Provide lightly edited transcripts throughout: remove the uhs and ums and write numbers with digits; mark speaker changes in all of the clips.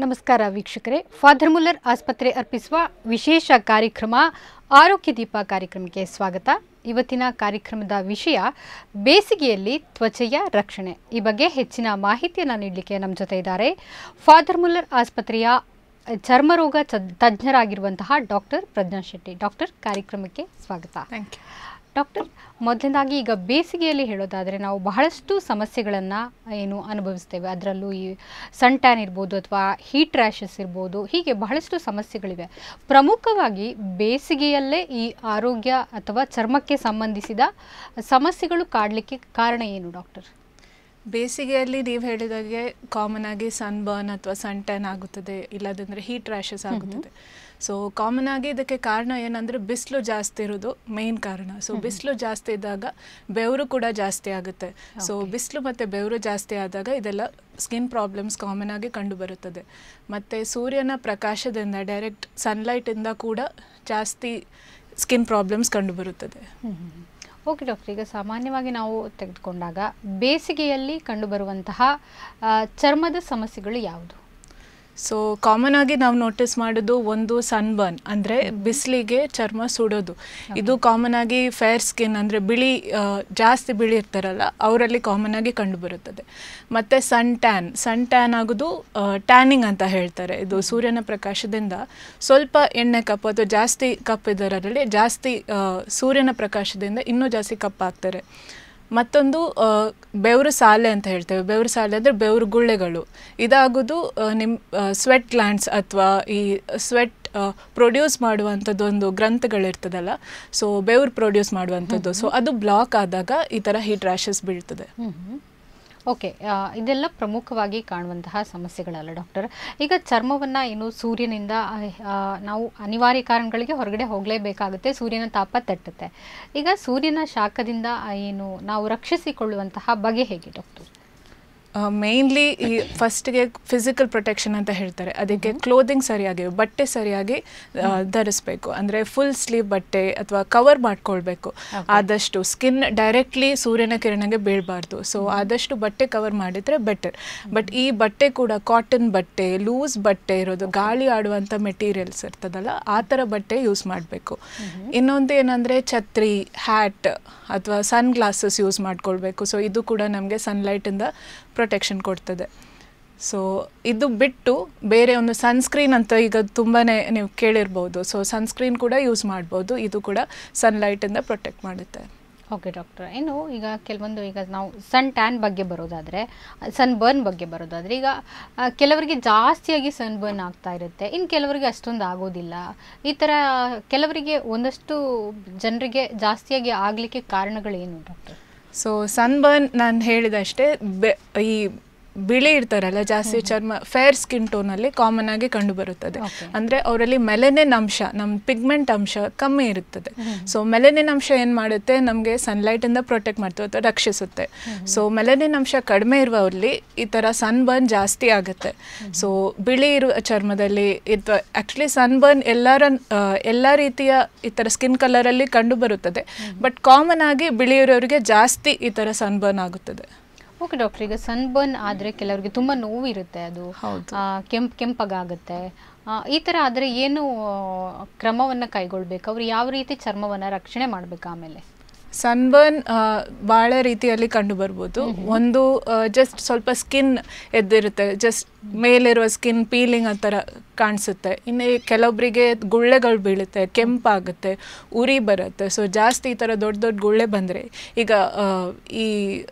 Speaker 1: ನಮಸ್ಕಾರ ವೀಕ್ಷಕರೇ, father Muller ಆಸ್ಪತ್ರೆ ಅರ್ಪಿಸುವ ವಿಶೇಷ ಕಾರ್ಯಕ್ರಮ ಆರೋಗ್ಯ ದೀಪ ಕಾರ್ಯಕ್ರಮಕ್ಕೆ ಸ್ವಾಗತ. ಇವತ್ತಿನ ಕಾರ್ಯಕ್ರಮದ ವಿಷಯ ಬೇಸಿಗೆಯಲ್ಲಿ ತ್ವಚೆಯ ರಕ್ಷಣೆ. ಈ ಬಗ್ಗೆ ಹೆಚ್ಚಿನ ಮಾಹಿತಿಯನ್ನು ನೀಡಲಿಕ್ಕೆ ನಮ್ಮ ಜೊತೆ ಇದ್ದಾರೆ ಫಾದರ್ ಮುಲ್ಲರ್ ಆಸ್ಪತ್ರೆಯ ಚರ್ಮರೋಗ ತಜ್ಞರಾಗಿರುವಂತಹ ಡಾಕ್ಟರ್ ಪ್ರಜ್ಞಾ ಶೆಟ್ಟಿ. ಡಾಕ್ಟರ್, ಕಾರ್ಯಕ್ರಮಕ್ಕೆ ಸ್ವಾಗತ.
Speaker 2: Thank you.
Speaker 1: ಡಾಕ್ಟರ್, ಮೊದಲನೇದಾಗಿ ಈಗ ಬೇಸಿಗೆಯಲ್ಲಿ ಹೇಳೋದಾದರೆ ನಾವು ಬಹಳಷ್ಟು ಸಮಸ್ಯೆಗಳನ್ನು ಅನುಭವಿಸ್ತೇವೆ. ಅದರಲ್ಲೂ ಈ ಸನ್ ಟ್ಯಾನ್ ಇರ್ಬೋದು ಅಥವಾ ಹೀಟ್ ರ್ಯಾಷಸ್ ಇರ್ಬೋದು, ಹೀಗೆ ಬಹಳಷ್ಟು ಸಮಸ್ಯೆಗಳಿವೆ. ಪ್ರಮುಖವಾಗಿ ಬೇಸಿಗೆಯಲ್ಲೇ ಈ ಆರೋಗ್ಯ ಅಥವಾ ಚರ್ಮಕ್ಕೆ ಸಂಬಂಧಿಸಿದ ಸಮಸ್ಯೆಗಳು ಕಾಡಲಿಕ್ಕೆ ಕಾರಣ ಏನು ಡಾಕ್ಟರ್?
Speaker 2: ಬೇಸಿಗೆಯಲ್ಲಿ ನೀವು ಹೇಳಿದಾಗೆ ಕಾಮನ್ ಆಗಿ ಸನ್ ಬರ್ನ್ ಅಥವಾ ಸನ್ ಟ್ಯಾನ್ ಆಗುತ್ತದೆ, ಇಲ್ಲದಂದರೆ ಹೀಟ್ ರ್ಯಾಷಸ್ ಆಗುತ್ತದೆ. ಸೊ ಕಾಮನ್ ಆಗಿ ಇದಕ್ಕೆ ಕಾರಣ ಏನಂದರೆ ಬಿಸಿಲು ಜಾಸ್ತಿ ಇರೋದು ಮೇನ್ ಕಾರಣ. ಸೊ ಬಿಸಿಲು ಜಾಸ್ತಿ ಇದ್ದಾಗ ಬೆವರು ಕೂಡ ಜಾಸ್ತಿ ಆಗುತ್ತೆ. ಸೊ ಬಿಸಿಲು ಮತ್ತು ಬೆವರು ಜಾಸ್ತಿ ಆದಾಗ ಇದೆಲ್ಲ ಸ್ಕಿನ್ ಪ್ರಾಬ್ಲಮ್ಸ್ ಕಾಮನ್ ಆಗಿ ಕಂಡುಬರುತ್ತದೆ. ಮತ್ತು ಸೂರ್ಯನ ಪ್ರಕಾಶದಿಂದ ಡೈರೆಕ್ಟ್ ಸನ್ಲೈಟಿಂದ ಕೂಡ ಜಾಸ್ತಿ ಸ್ಕಿನ್ ಪ್ರಾಬ್ಲಮ್ಸ್ ಕಂಡುಬರುತ್ತದೆ.
Speaker 1: ಓಕೆ ಡಾಕ್ಟರ್, ಈಗ ಸಾಮಾನ್ಯವಾಗಿ ನಾವು ತೆಗೆದುಕೊಂಡಾಗ ಬೇಸಿಗೆಯಲ್ಲಿ ಕಂಡುಬರುವಂತಹ ಚರ್ಮದ ಸಮಸ್ಯೆಗಳು ಯಾವುದು?
Speaker 2: ಸೊ ಕಾಮನ್ ಆಗಿ ನಾವು ನೋಟಿಸ್ ಮಾಡೋದು ಒಂದು ಸನ್ ಬರ್ನ್, ಅಂದರೆ ಬಿಸಿಲಿಗೆ ಚರ್ಮ ಸುಡೋದು. ಇದು ಕಾಮನ್ ಆಗಿ ಫೇರ್ ಸ್ಕಿನ್ ಅಂದರೆ ಜಾಸ್ತಿ ಬಿಳಿ ಇರ್ತಾರಲ್ಲ ಅವರಲ್ಲಿ ಕಾಮನ್ ಆಗಿ ಕಂಡುಬರುತ್ತದೆ. ಮತ್ತು ಸನ್ ಟ್ಯಾನ್ ಆಗೋದು ಟ್ಯಾನಿಂಗ್ ಅಂತ ಹೇಳ್ತಾರೆ. ಇದು ಸೂರ್ಯನ ಪ್ರಕಾಶದಿಂದ ಸ್ವಲ್ಪ ಎಣ್ಣೆ ಕಪ್ಪು ಅಥವಾ ಜಾಸ್ತಿ ಕಪ್ಪಿದ್ದರಲ್ಲಿ ಜಾಸ್ತಿ ಸೂರ್ಯನ ಪ್ರಕಾಶದಿಂದ ಇನ್ನೂ ಜಾಸ್ತಿ ಕಪ್ಪಾಗ್ತಾರೆ. ಮತ್ತೊಂದು ಬೆವರು ಸಾಲೆ ಅಂತ ಹೇಳ್ತೇವೆ. ಬೆವರು ಸಾಲೆ ಅಂದರೆ ಬೆವರು ಗುಳ್ಳೆಗಳು. ಇದಾಗೋದು ನಿಮ್ಮ ಸ್ವೆಟ್ ಗ್ಲ್ಯಾಂಡ್ಸ್ ಅಥವಾ ಈ ಸ್ವೆಟ್ ಪ್ರೊಡ್ಯೂಸ್ ಮಾಡುವಂಥದ್ದು ಒಂದು ಗ್ರಂಥಗಳಿರ್ತದಲ್ಲ, ಸೊ ಬೆವರು ಪ್ರೊಡ್ಯೂಸ್ ಮಾಡುವಂಥದ್ದು. ಸೊ ಅದು ಬ್ಲಾಕ್ ಆದಾಗ ಈ ಥರ ಹೀಟ್ ರ್ಯಾಷಸ್ ಬೀಳ್ತದೆ.
Speaker 1: ಓಕೆ, ಇದೆಲ್ಲ ಪ್ರಮುಖವಾಗಿ ಕಾಣುವಂತಹ ಸಮಸ್ಯೆಗಳಲ್ಲ ಡಾಕ್ಟರ್. ಈಗ ಚರ್ಮವನ್ನು ಸೂರ್ಯನಿಂದ ನಾವು ಅನಿವಾರ್ಯ ಕಾರಣಗಳಿಗೆ ಹೊರಗಡೆ ಹೋಗಲೇಬೇಕಾಗುತ್ತೆ, ಸೂರ್ಯನ ತಾಪ ತಟ್ಟುತ್ತೆ. ಈಗ ಸೂರ್ಯನ ಶಾಖದಿಂದ ನಾವು ರಕ್ಷಿಸಿಕೊಳ್ಳುವಂತಹ ಬಗೆ ಹೇಗೆ ಡಾಕ್ಟರ್?
Speaker 2: ಮೇಯ್ನ್ಲಿ ಈ ಫಸ್ಟ್ಗೆ ಫಿಸಿಕಲ್ ಪ್ರೊಟೆಕ್ಷನ್ ಅಂತ ಹೇಳ್ತಾರೆ. ಅದಕ್ಕೆ ಕ್ಲೋದಿಂಗ್ ಸರಿಯಾಗಿ, ಬಟ್ಟೆ ಸರಿಯಾಗಿ ಧರಿಸ್ಬೇಕು. ಅಂದರೆ ಫುಲ್ ಸ್ಲೀವ್ ಬಟ್ಟೆ ಅಥವಾ ಕವರ್ ಮಾಡ್ಕೊಳ್ಬೇಕು. ಆದಷ್ಟು ಸ್ಕಿನ್ ಡೈರೆಕ್ಟ್ಲಿ ಸೂರ್ಯನ ಕಿರಣಕ್ಕೆ ಬೀಳಬಾರ್ದು. ಸೊ ಆದಷ್ಟು ಬಟ್ಟೆ ಕವರ್ ಮಾಡಿದರೆ ಬೆಟರ್. ಬಟ್ ಈ ಬಟ್ಟೆ ಕೂಡ ಕಾಟನ್ ಬಟ್ಟೆ, ಲೂಸ್ ಬಟ್ಟೆ ಇರೋದು, ಗಾಳಿ ಆಡುವಂಥ ಮೆಟೀರಿಯಲ್ಸ್ ಇರ್ತದಲ್ಲ ಆ ಥರ ಬಟ್ಟೆ ಯೂಸ್ ಮಾಡಬೇಕು. ಇನ್ನೊಂದು ಏನಂದರೆ ಛತ್ರಿ, ಹ್ಯಾಟ್ ಅಥವಾ ಸನ್ ಗ್ಲಾಸಸ್ ಯೂಸ್ ಮಾಡ್ಕೊಳ್ಬೇಕು. ಸೊ ಇದು ಕೂಡ ನಮಗೆ ಸನ್ಲೈಟಿಂದ ಪ್ರೊಟೆಕ್ಷನ್ ಕೊಡ್ತದೆ. ಸೊ ಇದು ಬಿಟ್ಟು ಬೇರೆ ಒಂದು ಸನ್ಸ್ಕ್ರೀನ್ ಅಂತ ಈಗ ತುಂಬಾ ನೀವು ಕೇಳಿರ್ಬೋದು. ಸೊ ಸನ್ಸ್ಕ್ರೀನ್ ಕೂಡ ಯೂಸ್ ಮಾಡ್ಬೋದು. ಇದು ಕೂಡ ಸನ್ಲೈಟಿಂದ ಪ್ರೊಟೆಕ್ಟ್ ಮಾಡುತ್ತೆ.
Speaker 1: ಓಕೆ ಡಾಕ್ಟರ್, ಈಗ ಕೆಲವೊಂದು ಈಗ ನಾವು ಸನ್ ಟ್ಯಾನ್ ಬಗ್ಗೆ ಬರೋದಾದರೆ, ಸನ್ ಬರ್ನ್ ಬಗ್ಗೆ ಬರೋದಾದರೆ, ಈಗ ಕೆಲವರಿಗೆ ಜಾಸ್ತಿಯಾಗಿ ಸನ್ ಬರ್ನ್ ಆಗ್ತಾ ಇರುತ್ತೆ, ಇನ್ನು ಕೆಲವರಿಗೆ ಅಷ್ಟೊಂದು ಆಗೋದಿಲ್ಲ. ಈ ಥರ ಕೆಲವರಿಗೆ ಒಂದಷ್ಟು ಜನರಿಗೆ ಜಾಸ್ತಿಯಾಗಿ ಆಗಲಿಕ್ಕೆ ಕಾರಣಗಳೇನು ಡಾಕ್ಟರ್?
Speaker 2: ಸೊ ಸನ್ ಬರ್ನ್ ನಾನು ಹೇಳಿದಷ್ಟೇ ಈ ಬಿಳಿ ಇರ್ತಾರಲ್ಲ ಜಾಸ್ತಿ ಚರ್ಮ, ಫೇರ್ ಸ್ಕಿನ್ ಟೋನಲ್ಲಿ ಕಾಮನ್ ಆಗಿ ಕಂಡುಬರುತ್ತದೆ. ಅಂದರೆ ಅವರಲ್ಲಿ ಮೆಲನಿನ್ ಅಂಶ, ನಮ್ಮ ಪಿಗ್ಮೆಂಟ್ ಅಂಶ ಕಮ್ಮಿ ಇರುತ್ತದೆ. ಸೊ ಮೆಲನಿನ್ ಅಂಶ ಏನು ಮಾಡುತ್ತೆ, ನಮಗೆ ಸನ್ಲೈಟಿಂದ ಪ್ರೊಟೆಕ್ಟ್ ಮಾಡ್ತದೆ ಅಥವಾ ರಕ್ಷಿಸುತ್ತೆ. ಸೊ ಮೆಲನಿನ್ ಅಂಶ ಕಡಿಮೆ ಇರುವವರಲ್ಲಿ ಈ ಥರ ಸನ್ ಬರ್ನ್ ಜಾಸ್ತಿ ಆಗುತ್ತೆ. ಸೊ ಬಿಳಿ ಇರುವ ಚರ್ಮದಲ್ಲಿ ಆ್ಯಕ್ಚುಲಿ ಸನ್ ಬರ್ನ್ ಎಲ್ಲ ರೀತಿಯ ಈ ಥರ ಸ್ಕಿನ್ ಕಲರಲ್ಲಿ ಕಂಡುಬರುತ್ತದೆ. ಬಟ್ ಕಾಮನ್ ಆಗಿ ಬಿಳಿ ಇರೋರಿಗೆ ಜಾಸ್ತಿ ಈ ಥರ ಸನ್ ಬರ್ನ್ ಆಗುತ್ತದೆ.
Speaker 1: ಓಕೆ ಡಾಕ್ಟರ್, ಈಗ ಸನ್ ಬರ್ನ್ ಆದರೆ ಕೆಲವರಿಗೆ ತುಂಬ ನೋವು ಇರುತ್ತೆ, ಅದು ಕೆಂಪಗಾಗುತ್ತೆ. ಈ ಥರ ಆದರೆ ಏನು ಕ್ರಮವನ್ನು ಕೈಗೊಳ್ಬೇಕು? ಅವರು ಯಾವ ರೀತಿ ಚರ್ಮವನ್ನು ರಕ್ಷಣೆ ಮಾಡಬೇಕು? ಆಮೇಲೆ
Speaker 2: ಸನ್ಬರ್ನ್ ಭಾಳ ರೀತಿಯಲ್ಲಿ ಕಂಡುಬರ್ಬೋದು. ಒಂದು ಜಸ್ಟ್ ಸ್ವಲ್ಪ ಸ್ಕಿನ್ ಎದ್ದಿರುತ್ತೆ, ಜಸ್ಟ್ ಮೇಲಿರುವ ಸ್ಕಿನ್ ಪೀಲಿಂಗ್ ಆ ಥರ ಕಾಣಿಸುತ್ತೆ. ಇನ್ನು ಕೆಲವೊಬ್ಬರಿಗೆ ಗುಳ್ಳೆಗಳು ಬೀಳುತ್ತೆ, ಕೆಂಪಾಗುತ್ತೆ, ಉರಿ ಬರುತ್ತೆ. ಸೊ ಜಾಸ್ತಿ ಈ ಥರ ದೊಡ್ಡ ದೊಡ್ಡ ಗುಳ್ಳೆ ಬಂದರೆ, ಈಗ ಈ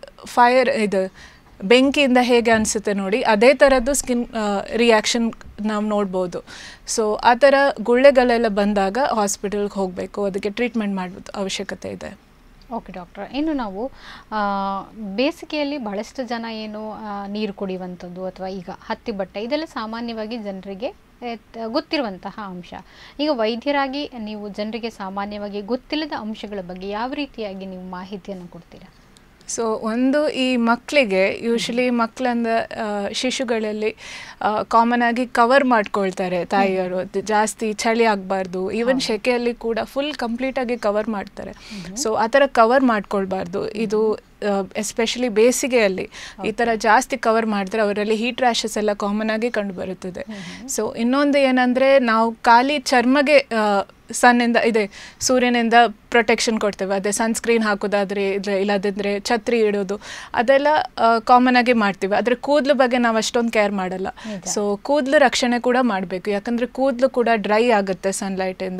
Speaker 2: ಬೆಂಕಿಯಿಂದ ಹೇಗೆ ಅನಿಸುತ್ತೆ ನೋಡಿ, ಅದೇ ಥರದ್ದು ಸ್ಕಿನ್ ರಿಯಾಕ್ಷನ್ ನಾವು ನೋಡ್ಬೋದು. ಸೊ ಆ ಥರ ಗುಳ್ಳೆಗಳೆಲ್ಲ ಬಂದಾಗ ಹಾಸ್ಪಿಟಲ್ಗೆ ಹೋಗಬೇಕು, ಅದಕ್ಕೆ ಟ್ರೀಟ್ಮೆಂಟ್ ಮಾಡೋದು ಅವಶ್ಯಕತೆ ಇದೆ.
Speaker 1: ಓಕೆ ಡಾಕ್ಟರ್, ನಾವು ಬೇಸಿಗೆಯಲ್ಲಿ ಬಹಳಷ್ಟು ಜನ ನೀರು ಕುಡಿಯುವಂಥದ್ದು ಅಥವಾ ಈಗ ಹತ್ತಿ ಬಟ್ಟೆ, ಇದೆಲ್ಲ ಸಾಮಾನ್ಯವಾಗಿ ಜನರಿಗೆ ಗೊತ್ತಿರುವಂತಹ ಅಂಶ. ಈಗ ವೈದ್ಯರಾಗಿ ನೀವು ಜನರಿಗೆ ಸಾಮಾನ್ಯವಾಗಿ ಗೊತ್ತಿಲ್ಲದ ಅಂಶಗಳ ಬಗ್ಗೆ ಯಾವ ರೀತಿಯಾಗಿ ನೀವು ಮಾಹಿತಿಯನ್ನು ಕೊಡ್ತೀರಾ?
Speaker 2: ಸೊ ಒಂದು ಈ ಮಕ್ಕಳಿಗೆ ಯೂಶಲಿ ಮಕ್ಕಳಂದ ಶಿಶುಗಳಲ್ಲಿ ಕಾಮನ್ ಆಗಿ ಕವರ್ ಮಾಡ್ಕೊಳ್ತಾರೆ ತಾಯಿಯರು, ಜಾಸ್ತಿ ಚಳಿ ಆಗಬಾರ್ದು, ಈವನ್ ಸೆಕೆಯಲ್ಲಿ ಕೂಡ ಫುಲ್ ಕಂಪ್ಲೀಟಾಗಿ ಕವರ್ ಮಾಡ್ತಾರೆ. ಸೊ ಆ ಥರ ಕವರ್ ಮಾಡ್ಕೊಳ್ಬಾರ್ದು. ಇದು ಎಸ್ಪೆಷಲಿ ಬೇಸಿಗೆಯಲ್ಲಿ ಈ ಥರ ಜಾಸ್ತಿ ಕವರ್ ಮಾಡಿದ್ರೆ ಅವರಲ್ಲಿ ಹೀಟ್ ರ್ಯಾಷಸ್ ಎಲ್ಲ ಕಾಮನ್ ಆಗಿ ಕಂಡು ಬರುತ್ತದೆ. ಸೊ ಇನ್ನೊಂದು ಏನಂದರೆ, ನಾವು ಖಾಲಿ ಚರ್ಮಗೆ ಸನ್ನಿಂದ ಸೂರ್ಯನಿಂದ ಪ್ರೊಟೆಕ್ಷನ್ ಕೊಡ್ತೇವೆ, ಅದೇ ಸನ್ಸ್ಕ್ರೀನ್ ಹಾಕೋದಾದರೆ ಇಲ್ಲದಿದ್ದರೆ ಛತ್ರಿ ಇಡೋದು, ಅದೆಲ್ಲ ಕಾಮನ್ ಆಗಿ ಮಾಡ್ತೀವಿ. ಆದರೆ ಕೂದಲು ಬಗ್ಗೆ ನಾವು ಅಷ್ಟೊಂದು ಕೇರ್ ಮಾಡಲ್ಲ. ಸೊ ಕೂದಲು ರಕ್ಷಣೆ ಕೂಡ ಮಾಡಬೇಕು, ಯಾಕಂದರೆ ಕೂದಲು ಕೂಡ ಡ್ರೈ ಆಗುತ್ತೆ ಸನ್ಲೈಟಿಂದ,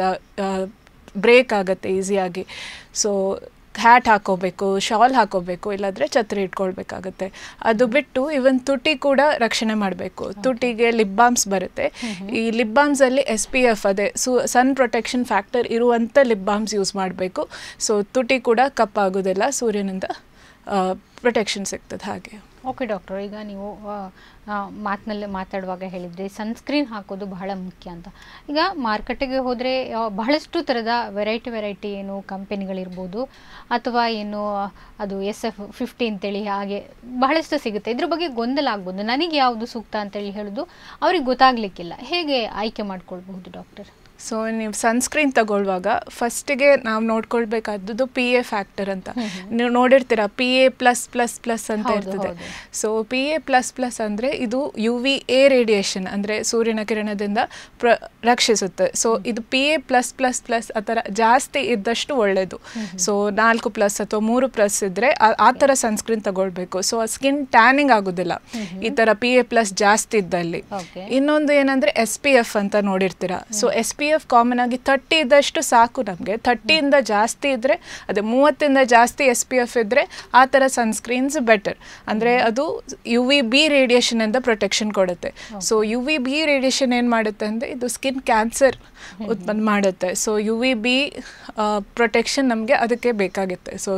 Speaker 2: ಬ್ರೇಕ್ ಆಗುತ್ತೆ ಈಸಿಯಾಗಿ. ಸೊ ಹ್ಯಾಟ್ ಹಾಕೋಬೇಕು, ಶಾಲ್ ಹಾಕೋಬೇಕು, ಇಲ್ಲಾಂದರೆ ಛತ್ರಿ ಇಟ್ಕೊಳ್ಬೇಕಾಗತ್ತೆ. ಅದು ಬಿಟ್ಟು ಇವನ್ ತುಟಿ ಕೂಡ ರಕ್ಷಣೆ ಮಾಡಬೇಕು. ತುಟಿಗೆ ಲಿಪ್ ಬಾಮ್ಸ್ ಬರುತ್ತೆ. ಈ ಲಿಪ್ ಬಾಮ್ಸಲ್ಲಿ SPF ಅದೇ ಸನ್ ಪ್ರೊಟೆಕ್ಷನ್ ಫ್ಯಾಕ್ಟರ್ ಇರುವಂಥ ಲಿಪ್ ಬಾಮ್ಸ್ ಯೂಸ್ ಮಾಡಬೇಕು. ಸೊ ತುಟಿ ಕೂಡ ಕಪ್ಪಾಗೋದಿಲ್ಲ, ಸೂರ್ಯನಿಂದ ಪ್ರೊಟೆಕ್ಷನ್ ಸಿಗ್ತದೆ ಹಾಗೆ.
Speaker 1: ಓಕೆ ಡಾಕ್ಟರ್, ಈಗ ನೀವು ಮಾತಿನಲ್ಲಿ ಮಾತಾಡುವಾಗ ಹೇಳಿದ್ರಿ ಸನ್ಸ್ಕ್ರೀನ್ ಹಾಕೋದು ಬಹಳ ಮುಖ್ಯ ಅಂತ. ಈಗ ಮಾರ್ಕೆಟಿಗೆ ಹೋದರೆ ಬಹಳಷ್ಟು ಥರದ ವೆರೈಟಿ ಏನು ಕಂಪೆನಿಗಳಿರ್ಬೋದು, ಅಥವಾ ಏನು ಅದು SF50 ಅಂತೇಳಿ ಹಾಗೆ ಬಹಳಷ್ಟು ಸಿಗುತ್ತೆ. ಇದ್ರ ಬಗ್ಗೆ ಗೊಂದಲ ಆಗ್ಬೋದು. ನನಗೆ ಯಾವುದು ಸೂಕ್ತ ಅಂತೇಳಿ ಹೇಳೋದು ಅವ್ರಿಗೆ ಗೊತ್ತಾಗಲಿಕ್ಕಿಲ್ಲ. ಹೇಗೆ ಆಯ್ಕೆ ಮಾಡ್ಕೊಳ್ಬಹುದು ಡಾಕ್ಟರ್?
Speaker 2: ಸೊ ನೀವು ಸನ್ಸ್ಕ್ರೀನ್ ತಗೊಳ್ಳುವಾಗ ಫಸ್ಟಿಗೆ ನಾವು ನೋಡ್ಕೊಳ್ಬೇಕಾದದ್ದು PA ಫ್ಯಾಕ್ಟರ್ ಅಂತ. ನೀವು ನೋಡಿರ್ತೀರ PA+++ ಅಂತ ಇರ್ತದೆ. ಸೊ PA++ ಅಂದರೆ ಇದು UVA ರೇಡಿಯೇಷನ್, ಅಂದರೆ ಸೂರ್ಯನ ಕಿರಣದಿಂದ ರಕ್ಷಿಸುತ್ತೆ. ಸೊ ಇದು PA+++ ಆ ಥರ ಜಾಸ್ತಿ ಇದ್ದಷ್ಟು ಒಳ್ಳೆಯದು. ಸೊ 4+ ಅಥವಾ 3+ ಇದ್ದರೆ ಆ ಥರ ಸನ್ಸ್ಕ್ರೀನ್ ತಗೊಳ್ಬೇಕು. ಸೊ ಆ ಸ್ಕಿನ್ ಟ್ಯಾನಿಂಗ್ ಆಗೋದಿಲ್ಲ ಈ ಥರ PA+ ಜಾಸ್ತಿ ಇದ್ದಲ್ಲಿ. ಇನ್ನೊಂದು ಏನಂದರೆ SPF ಅಂತ ನೋಡಿರ್ತೀರ. ಸೊ SPF ಕಾಮನ್ ಆಗಿ 30 ಇದ್ದಷ್ಟು ಸಾಕು ನಮಗೆ. 30ಇಂದ ಜಾಸ್ತಿ ಇದ್ದರೆ, ಅದೇ 30ಇಂದ ಜಾಸ್ತಿ SPF ಇದ್ದರೆ ಆ ಥರ ಸನ್ಸ್ಕ್ರೀನ್ಸ್ ಬೆಟರ್. ಅಂದರೆ ಅದು UVB ರೇಡಿಯೇಷನಿಂದ ಪ್ರೊಟೆಕ್ಷನ್ ಕೊಡುತ್ತೆ. ಸೊ UVB ರೇಡಿಯೇಷನ್ ಏನು ಮಾಡುತ್ತೆ ಅಂದರೆ, ಇದು ಸ್ಕಿನ್ ಕ್ಯಾನ್ಸರ್ ಉತ್ಪನ್ನ ಮಾಡುತ್ತೆ. ಸೊ UVB ಪ್ರೊಟೆಕ್ಷನ್ ನಮಗೆ ಅದಕ್ಕೆ ಬೇಕಾಗುತ್ತೆ. ಸೊ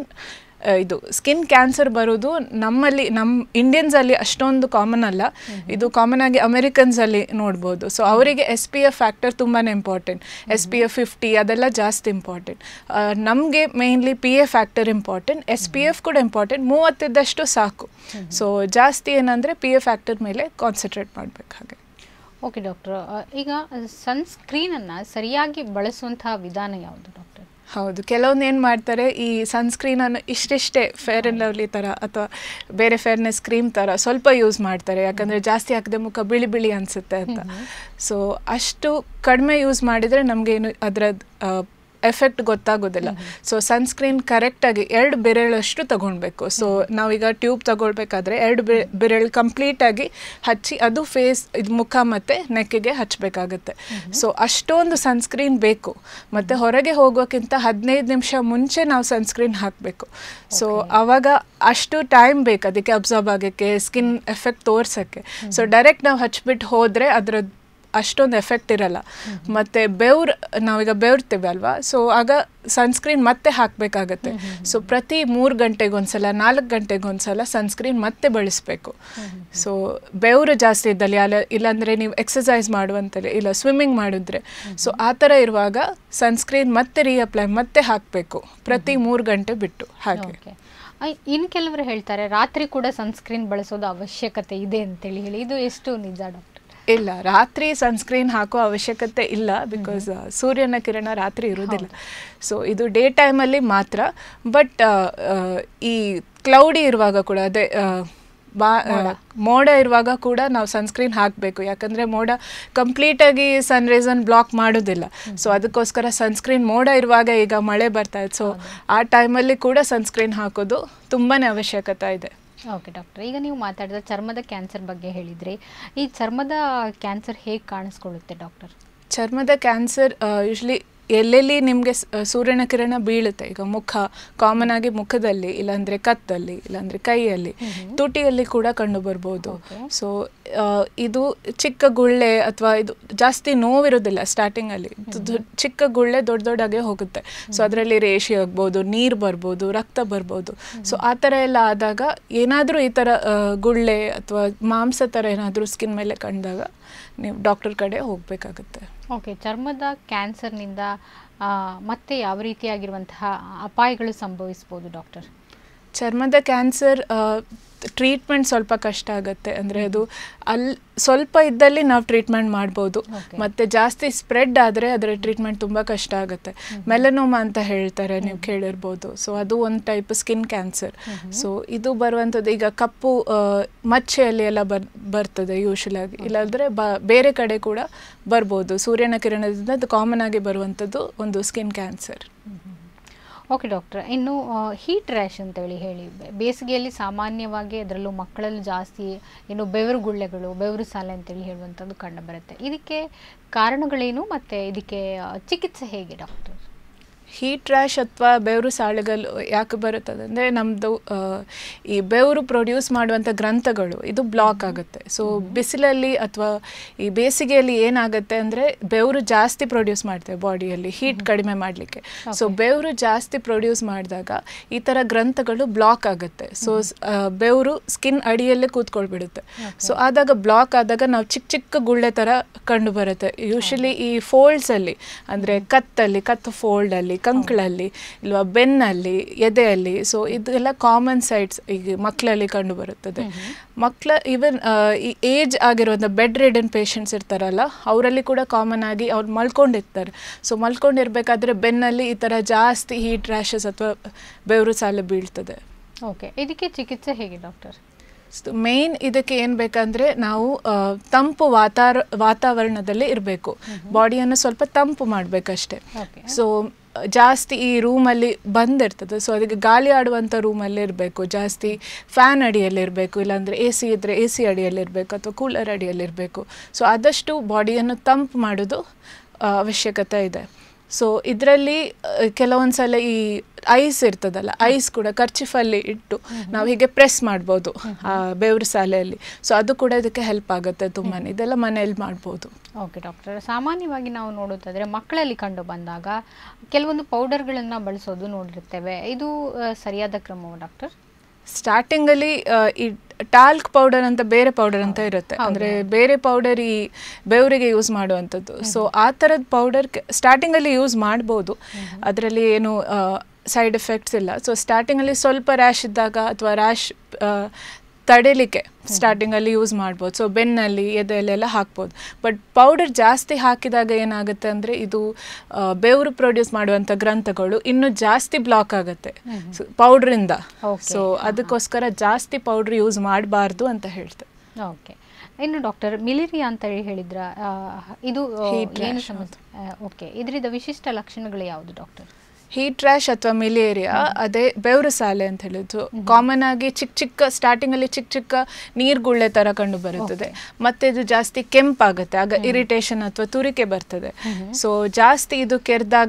Speaker 2: ಇದು ಸ್ಕಿನ್ ಕ್ಯಾನ್ಸರ್ ಬರೋದು ನಮ್ಮ ಇಂಡಿಯನ್ಸಲ್ಲಿ ಅಷ್ಟೊಂದು ಕಾಮನ್ ಅಲ್ಲ, ಇದು ಕಾಮನ್ ಆಗಿ ಅಮೆರಿಕನ್ಸಲ್ಲಿ ನೋಡ್ಬೋದು. ಸೊ ಅವರಿಗೆ SPF ಫ್ಯಾಕ್ಟರ್ ತುಂಬಾ ಇಂಪಾರ್ಟೆಂಟ್. SPF50 ಅದೆಲ್ಲ ಜಾಸ್ತಿ ಇಂಪಾರ್ಟೆಂಟ್. ನಮಗೆ mainly PA factor important, SPF ಕೂಡ ಇಂಪಾರ್ಟೆಂಟ್. 30 ಇದ್ದಷ್ಟು ಸಾಕು. ಸೊ ಜಾಸ್ತಿ ಏನಂದರೆ PA ಫ್ಯಾಕ್ಟರ್ ಮೇಲೆ ಕಾನ್ಸಂಟ್ರೇಟ್ ಮಾಡಬೇಕು ಹಾಗೆ.
Speaker 1: ಓಕೆ ಡಾಕ್ಟರ್, ಈಗ ಸನ್ಸ್ಕ್ರೀನನ್ನು ಸರಿಯಾಗಿ ಬಳಸುವಂತಹ ವಿಧಾನ ಯಾವುದು ಡಾಕ್ಟರ್?
Speaker 2: ಹೌದು, ಕೆಲವೊಂದು ಏನು ಮಾಡ್ತಾರೆ, ಈ ಸನ್ಸ್ಕ್ರೀನನ್ನು ಇಷ್ಟಿಷ್ಟೇ ಫೇರ್ ಆ್ಯಂಡ್ ಲವ್ಲಿ ಥರ ಅಥವಾ ಬೇರೆ ಫೇರ್ನೆಸ್ ಕ್ರೀಮ್ ಥರ ಸ್ವಲ್ಪ ಯೂಸ್ ಮಾಡ್ತಾರೆ, ಯಾಕಂದರೆ ಜಾಸ್ತಿ ಹಾಕಿದೆ ಮುಖ ಬಿಳಿ ಬಿಳಿ ಅನಿಸುತ್ತೆ ಅಂತ. ಸೊ ಅಷ್ಟು ಕಡಿಮೆ ಯೂಸ್ ಮಾಡಿದರೆ ನಮಗೇನು ಅದರದ್ದು ಎಫೆಕ್ಟ್ ಗೊತ್ತಾಗೋದಿಲ್ಲ. ಸೊ ಸನ್ಸ್ಕ್ರೀನ್ ಕರೆಕ್ಟಾಗಿ 2 ಬೆರಳಷ್ಟು ತಗೊಳ್ಬೇಕು. ಸೊ ನಾವೀಗ ಟ್ಯೂಬ್ ತಗೊಳ್ಬೇಕಾದ್ರೆ 2 ಬೆರಳು ಕಂಪ್ಲೀಟಾಗಿ ಹಚ್ಚಿ ಅದು ಇದು ಮುಖ ಮತ್ತು ನೆಕ್ಕಿಗೆ ಹಚ್ಚಬೇಕಾಗತ್ತೆ. ಸೊ ಅಷ್ಟೊಂದು ಸನ್ಸ್ಕ್ರೀನ್ ಬೇಕು. ಮತ್ತು ಹೊರಗೆ ಹೋಗೋಕ್ಕಿಂತ 15 ನಿಮಿಷ ಮುಂಚೆ ನಾವು ಸನ್ಸ್ಕ್ರೀನ್ ಹಾಕಬೇಕು. ಸೊ ಆವಾಗ ಅಷ್ಟು ಟೈಮ್ ಬೇಕು ಅದಕ್ಕೆ ಅಬ್ಸಾರ್ಬ್ ಆಗೋಕ್ಕೆ, ಸ್ಕಿನ್ ಎಫೆಕ್ಟ್ ತೋರ್ಸೋಕ್ಕೆ. ಸೊ ಡೈರೆಕ್ಟ್ ನಾವು ಹಚ್ಬಿಟ್ಟು ಹೋದರೆ ಅದರದ್ದು ಅಷ್ಟೊಂದು ಎಫೆಕ್ಟ್ ಇರಲ್ಲ. ಮತ್ತು ನಾವೀಗ ಬೆವರ್ತೀವಿ ಅಲ್ವಾ, ಸೊ ಆಗ ಸನ್ಸ್ಕ್ರೀನ್ ಮತ್ತೆ ಹಾಕಬೇಕಾಗತ್ತೆ. ಸೊ ಪ್ರತಿ 3 ಗಂಟೆಗೊಂದ್ಸಲ 4 ಗಂಟೆಗೊಂದ್ಸಲ ಸನ್ಸ್ಕ್ರೀನ್ ಮತ್ತೆ ಬಳಸಬೇಕು. ಸೊ ಬೆವರು ಜಾಸ್ತಿ ಇದ್ದಲ್ಲಿ ಇಲ್ಲಾಂದರೆ ನೀವು ಎಕ್ಸಸೈಸ್ ಮಾಡುವಂತಲೇ ಇಲ್ಲ ಸ್ವಿಮ್ಮಿಂಗ್ ಮಾಡಿದ್ರೆ, ಸೊ ಆ ಥರ ಇರುವಾಗ ಸನ್ಸ್ಕ್ರೀನ್ ಮತ್ತೆ ರೀಅಪ್ಲೈ ಮತ್ತೆ ಹಾಕಬೇಕು ಪ್ರತಿ 3 ಗಂಟೆ ಬಿಟ್ಟು ಹಾಗೆ.
Speaker 1: ಇನ್ನು ಕೆಲವರು ಹೇಳ್ತಾರೆ ರಾತ್ರಿ ಕೂಡ ಸನ್ಸ್ಕ್ರೀನ್ ಬಳಸೋದು ಅವಶ್ಯಕತೆ ಇದೆ ಅಂತೇಳಿ ಹೇಳಿ, ಇದು ಎಷ್ಟು ನಿಜ ಡಾಕ್ಟರ್?
Speaker 2: ಇಲ್ಲ, ರಾತ್ರಿ ಸನ್ಸ್ಕ್ರೀನ್ ಹಾಕೋ ಅವಶ್ಯಕತೆ ಇಲ್ಲ. ಬಿಕಾಸ್ ಸೂರ್ಯನ ಕಿರಣ ರಾತ್ರಿ ಇರೋದಿಲ್ಲ. ಸೊ ಇದು ಡೇ ಟೈಮಲ್ಲಿ ಮಾತ್ರ. ಬಟ್ ಈ ಕ್ಲೌಡಿ ಇರುವಾಗ ಕೂಡ, ಅದೇ ಮೋಡ ಇರುವಾಗ ಕೂಡ ನಾವು ಸನ್ಸ್ಕ್ರೀನ್ ಹಾಕಬೇಕು. ಯಾಕಂದರೆ ಮೋಡ ಕಂಪ್ಲೀಟಾಗಿ ಸನ್ ರೇಸನ್ನು ಬ್ಲಾಕ್ ಮಾಡೋದಿಲ್ಲ. ಸೊ ಅದಕ್ಕೋಸ್ಕರ ಸನ್ಸ್ಕ್ರೀನ್ ಮೋಡ ಇರುವಾಗ, ಈಗ ಮಳೆ ಬರ್ತಾ ಇದೆ, ಸೊ ಆ ಟೈಮಲ್ಲಿ ಕೂಡ ಸನ್ಸ್ಕ್ರೀನ್ ಹಾಕೋದು ತುಂಬಾ ಅವಶ್ಯಕತೆ ಇದೆ.
Speaker 1: ಓಕೆ ಡಾಕ್ಟರ್, ಈಗ ನೀವು ಮಾತಾಡಿದ ಚರ್ಮದ ಕ್ಯಾನ್ಸರ್ ಬಗ್ಗೆ ಹೇಳಿದ್ರಿ. ಈ ಚರ್ಮದ ಕ್ಯಾನ್ಸರ್ ಹೇಗೆ ಕಾಣಿಸ್ಕೊಳ್ಳುತ್ತೆ ಡಾಕ್ಟರ್?
Speaker 2: ಚರ್ಮದ ಕ್ಯಾನ್ಸರ್ ಯೂಶ್ವಲಿ ಎಲ್ಲೆಲ್ಲಿ ನಿಮಗೆ ಸೂರ್ಯನ ಕಿರಣ ಬೀಳುತ್ತೆ, ಈಗ ಮುಖ ಕಾಮನ್ ಆಗಿ ಮುಖದಲ್ಲಿ, ಇಲ್ಲಾಂದರೆ ಕತ್ತಲ್ಲಿ, ಇಲ್ಲಾಂದರೆ ಕೈಯಲ್ಲಿ, ತುಟಿಯಲ್ಲಿ ಕೂಡ ಕಂಡು ಬರ್ಬೋದು. ಸೊ ಇದು ಚಿಕ್ಕ ಗುಳ್ಳೆ ಅಥವಾ ಇದು ಜಾಸ್ತಿ ನೋವಿರೋದಿಲ್ಲ ಸ್ಟಾರ್ಟಿಂಗಲ್ಲಿ, ಚಿಕ್ಕ ಗುಳ್ಳೆ ದೊಡ್ಡದಾಗೆ ಹೋಗುತ್ತೆ. ಸೊ ಅದರಲ್ಲಿ ರೇಷಿ ಆಗ್ಬೋದು, ನೀರು ಬರ್ಬೋದು, ರಕ್ತ ಬರ್ಬೋದು. ಸೊ ಆ ಥರ ಎಲ್ಲ ಆದಾಗ ಏನಾದರೂ ಈ ಥರ ಗುಳ್ಳೆ ಅಥವಾ ಮಾಂಸ ಥರ ಏನಾದರೂ ಸ್ಕಿನ್ ಮೇಲೆ ಕಂಡಾಗ ನೀವು ಡಾಕ್ಟರ್ ಕಡೆ ಹೋಗಬೇಕಾಗುತ್ತೆ.
Speaker 1: ಓಕೆ, ಚರ್ಮದ ಕ್ಯಾನ್ಸರ್ನಿಂದ ಮತ್ತೆ ಯಾವ ರೀತಿಯಾಗಿರುವಂತಹ ಅಪಾಯಗಳು ಸಂಭವಿಸ್ಬೋದು ಡಾಕ್ಟರ್?
Speaker 2: ಚರ್ಮದ ಕ್ಯಾನ್ಸರ್ ಟ್ರೀಟ್ಮೆಂಟ್ ಸ್ವಲ್ಪ ಕಷ್ಟ ಆಗುತ್ತೆ. ಅಂದರೆ ಅದು ಅಲ್ಲಿ ಸ್ವಲ್ಪ ಇದ್ದಲ್ಲಿ ನಾವು ಟ್ರೀಟ್ಮೆಂಟ್ ಮಾಡ್ಬೋದು, ಮತ್ತು ಜಾಸ್ತಿ ಸ್ಪ್ರೆಡ್ ಆದರೆ ಅದರ ಟ್ರೀಟ್ಮೆಂಟ್ ತುಂಬ ಕಷ್ಟ ಆಗುತ್ತೆ. ಮೆಲನೋಮಾ ಅಂತ ಹೇಳ್ತಾರೆ, ನೀವು ಕೇಳಿರ್ಬೋದು. ಸೊ ಅದು ಒಂದು ಟೈಪ್ ಸ್ಕಿನ್ ಕ್ಯಾನ್ಸರ್. ಸೊ ಇದು ಬರುವಂಥದ್ದು ಈಗ ಕಪ್ಪು ಮಚ್ಚೆಯಲ್ಲಿ ಎಲ್ಲ ಬರ್ತದೆ ಯೂಶುವಲಾಗಿ, ಇಲ್ಲಾಂದರೆ ಬೇರೆ ಕಡೆ ಕೂಡ ಬರ್ಬೋದು. ಸೂರ್ಯನ ಕಿರಣದಿಂದ ಅದು ಕಾಮನ್ ಆಗಿ ಬರುವಂಥದ್ದು ಒಂದು ಸ್ಕಿನ್ ಕ್ಯಾನ್ಸರ್.
Speaker 1: ಓಕೆ ಡಾಕ್ಟರ್, ಇನ್ನು ಹೀಟ್ ರ್ಯಾಶ್ ಅಂತೇಳಿ ಹೇಳಿ, ಬೇಸಿಗೆಯಲ್ಲಿ ಸಾಮಾನ್ಯವಾಗಿ ಅದರಲ್ಲೂ ಮಕ್ಕಳಲ್ಲಿ ಜಾಸ್ತಿ ಇನ್ನು ಬೆವರು ಗುಳ್ಳೆಗಳು, ಬೆವರು ಸಾಲೆ ಅಂತೇಳಿ ಹೇಳುವಂಥದ್ದು ಕಂಡುಬರುತ್ತೆ. ಇದಕ್ಕೆ ಕಾರಣಗಳೇನು ಮತ್ತು ಇದಕ್ಕೆ ಚಿಕಿತ್ಸೆ ಹೇಗೆ ಡಾಕ್ಟರ್?
Speaker 2: ಹೀಟ್ ರ್ಯಾಶ್ ಅಥವಾ ಬೆವರು ಸಾಳೆಗಳು ಯಾಕೆ ಬರುತ್ತದೆ ಅಂದರೆ ನಮ್ಮದು ಈ ಬೆವರು ಪ್ರೊಡ್ಯೂಸ್ ಮಾಡುವಂಥ ಗ್ರಂಥಗಳು ಇದು ಬ್ಲಾಕ್ ಆಗುತ್ತೆ. ಸೊ ಬಿಸಿಲಲ್ಲಿ ಅಥವಾ ಈ ಬೇಸಿಗೆಯಲ್ಲಿ ಏನಾಗುತ್ತೆ ಅಂದರೆ ಬೆವರು ಜಾಸ್ತಿ ಪ್ರೊಡ್ಯೂಸ್ ಮಾಡ್ತೇವೆ ಬಾಡಿಯಲ್ಲಿ ಹೀಟ್ ಕಡಿಮೆ ಮಾಡಲಿಕ್ಕೆ. ಸೊ ಬೆವರು ಜಾಸ್ತಿ ಪ್ರೊಡ್ಯೂಸ್ ಮಾಡಿದಾಗ ಈ ಥರ ಗ್ರಂಥಗಳು ಬ್ಲಾಕ್ ಆಗುತ್ತೆ. ಸೊ ಬೆವರು ಸ್ಕಿನ್ ಅಡಿಯಲ್ಲೇ ಕೂತ್ಕೊಳ್ಬಿಡುತ್ತೆ. ಸೊ ಆದಾಗ ಬ್ಲಾಕ್ ಆದಾಗ ನಾವು ಚಿಕ್ಕ ಚಿಕ್ಕ ಗುಳ್ಳೆ ಥರ ಕಂಡು ಬರುತ್ತೆ. ಯೂಶಲಿ ಈ ಫೋಲ್ಡ್ಸಲ್ಲಿ ಅಂದರೆ ಕತ್ತು ಫೋಲ್ಡಲ್ಲಿ, ಕಂಕಳಲ್ಲಿ, ಇಲ್ವಾ ಬೆನ್ನಲ್ಲಿ, ಎದೆಯಲ್ಲಿ. ಸೊ ಇದೆಲ್ಲ ಕಾಮನ್ ಸೈಟ್ಸ್ ಈಗ ಮಕ್ಕಳಲ್ಲಿ ಕಂಡು ಬರುತ್ತದೆ. ಈವನ್ ಈ ಏಜ್ ಆಗಿರುವಂಥ ಬೆಡ್ ರಿಡನ್ ಪೇಷಂಟ್ಸ್ ಇರ್ತಾರಲ್ಲ, ಅವರಲ್ಲಿ ಕೂಡ ಕಾಮನ್ ಆಗಿ ಅವ್ರು ಮಲ್ಕೊಂಡಿರ್ತಾರೆ. ಸೊ ಮಲ್ಕೊಂಡಿರ್ಬೇಕಾದ್ರೆ ಬೆನ್ನಲ್ಲಿ ಈ ಥರ ಜಾಸ್ತಿ ಹೀಟ್ ರ್ಯಾಷಸ್ ಅಥವಾ ಬೆವರು ಸಾಲೆ ಬೀಳ್ತದೆ.
Speaker 1: ಓಕೆ, ಇದಕ್ಕೆ ಚಿಕಿತ್ಸೆ ಹೇಗೆ ಡಾಕ್ಟರ್?
Speaker 2: ಮೇನ್ ಇದಕ್ಕೆ ಏನು ಬೇಕಂದರೆ ನಾವು ತಂಪು ವಾತಾವರಣದಲ್ಲಿ ಇರಬೇಕು, ಬಾಡಿಯನ್ನು ಸ್ವಲ್ಪ ತಂಪು ಮಾಡಬೇಕಷ್ಟೆ. ಸೊ ಜಾಸ್ತಿ ಈ ರೂಮಲ್ಲಿ ಬಂದಿರ್ತದೆ, ಸೊ ಅದಕ್ಕೆ ಗಾಳಿ ಆಡುವಂಥ ರೂಮಲ್ಲಿ ಇರಬೇಕು, ಜಾಸ್ತಿ ಫ್ಯಾನ್ ಅಡಿಯಲ್ಲಿ ಇರಬೇಕು, ಇಲ್ಲಾಂದರೆ ಎ ಸಿ ಇದ್ದರೆ ಎ ಸಿ ಅಡಿಯಲ್ಲಿರಬೇಕು ಅಥವಾ ಕೂಲರ್ ಅಡಿಯಲ್ಲಿರಬೇಕು. ಸೊ ಆದಷ್ಟು ಬಾಡಿಯನ್ನು ತಂಪು ಮಾಡೋದು ಅವಶ್ಯಕತೆ ಇದೆ. ಸೊ ಇದರಲ್ಲಿ ಕೆಲವೊಂದು ಸಲ ಈ ಐಸ್ ಇರ್ತದಲ್ಲ, ಐಸ್ ಕೂಡ ಕರ್ಚಿಫಲ್ಲಿ ಇಟ್ಟು ನಾವು ಹೀಗೆ ಪ್ರೆಸ್ ಮಾಡ್ಬೋದು ಆ ಬೆವರು ಸಾಲೆಯಲ್ಲಿ. ಸೊ ಅದು ಕೂಡ ಇದಕ್ಕೆ ಹೆಲ್ಪ್ ಆಗುತ್ತೆ ತುಂಬಾ. ಇದೆಲ್ಲ ಮನೆಯಲ್ಲಿ ಮಾಡ್ಬೋದು.
Speaker 1: ಓಕೆ ಡಾಕ್ಟರ್, ಸಾಮಾನ್ಯವಾಗಿ ನಾವು ನೋಡುತ್ತಾದರೆ ಮಕ್ಕಳಲ್ಲಿ ಕಂಡು ಬಂದಾಗ ಕೆಲವೊಂದು ಪೌಡರ್ಗಳನ್ನು ಬಳಸೋದು ನೋಡಿರ್ತೇವೆ. ಇದು ಸರಿಯಾದ ಕ್ರಮವೋ ಡಾಕ್ಟರ್?
Speaker 2: ಸ್ಟಾರ್ಟಿಂಗಲ್ಲಿ ಈ ಟಾಲ್ಕ್ ಪೌಡರ್ ಅಂತ ಬೇರೆ ಪೌಡರ್ ಅಂತ ಇರುತ್ತೆ, ಅಂದರೆ ಬೇರೆ ಪೌಡರ್ ಈ ಬೆವರಿಗೆ ಯೂಸ್ ಮಾಡುವಂಥದ್ದು. ಸೊ ಆ ಥರದ ಪೌಡರ್ ಸ್ಟಾರ್ಟಿಂಗಲ್ಲಿ ಯೂಸ್ ಮಾಡ್ಬೋದು, ಅದರಲ್ಲಿ ಏನು ಸೈಡ್ ಎಫೆಕ್ಟ್ಸ್ ಇಲ್ಲ. ಸೊ ಸ್ಟಾರ್ಟಿಂಗಲ್ಲಿ ಸ್ವಲ್ಪ ರ್ಯಾಶ್ ಇದ್ದಾಗ ಅಥವಾ ರ್ಯಾಶ್ ತಡಿಲಿಕ್ಕೆ ಸ್ಟಾರ್ಟಿಂಗಲ್ಲಿ ಯೂಸ್ ಮಾಡ್ಬೋದು. ಸೊ ಬೆನ್ನಲ್ಲಿ, ಎದೆಯಲ್ಲೆಲ್ಲ ಹಾಕ್ಬೋದು. ಬಟ್ ಪೌಡರ್ ಜಾಸ್ತಿ ಹಾಕಿದಾಗ ಏನಾಗುತ್ತೆ ಅಂದರೆ ಇದು ಬೆವರು ಪ್ರೊಡ್ಯೂಸ್ ಮಾಡುವಂಥ ಗ್ರಂಥಗಳು ಇನ್ನೂ ಜಾಸ್ತಿ ಬ್ಲಾಕ್ ಆಗುತ್ತೆ ಪೌಡ್ರಿಂದ. ಸೊ ಅದಕ್ಕೋಸ್ಕರ ಜಾಸ್ತಿ ಪೌಡ್ರ್ ಯೂಸ್ ಮಾಡಬಾರ್ದು ಅಂತ ಹೇಳ್ತೇವೆ.
Speaker 1: ಓಕೆ, ಇನ್ನು ಡಾಕ್ಟರ್ ಮಿಲೇರಿಯಾ ಅಂತ ಹೇಳಿದ್ರ, ಇದು ಏನು ಸಮಸ್ಯೆ? ಓಕೆ, ಇದರಿಂದ ವಿಶಿಷ್ಟ ಲಕ್ಷಣಗಳು ಯಾವುದು ಡಾಕ್ಟರ್?
Speaker 2: ಹೀಟ್ ರ್ಯಾಶ್ ಅಥವಾ ಮಿಲೇರಿಯಾ ಅದೇ ಬೆವರು ಸಾಲೆ ಅಂತ ಹೇಳಿದ್ದು. ಕಾಮನ್ ಆಗಿ ಸ್ಟಾರ್ಟಿಂಗಲ್ಲಿ ಚಿಕ್ಕ ಚಿಕ್ಕ ನೀರ್ಗುಳ್ಳೆ ಥರ ಕಂಡು ಬರುತ್ತದೆ, ಮತ್ತೆ ಇದು ಜಾಸ್ತಿ ಕೆಂಪಾಗುತ್ತೆ, ಆಗ ಇರಿಟೇಷನ್ ಅಥವಾ ತುರಿಕೆ ಬರ್ತದೆ. ಸೊ ಜಾಸ್ತಿ ಇದು ಕೆರೆದಾಗ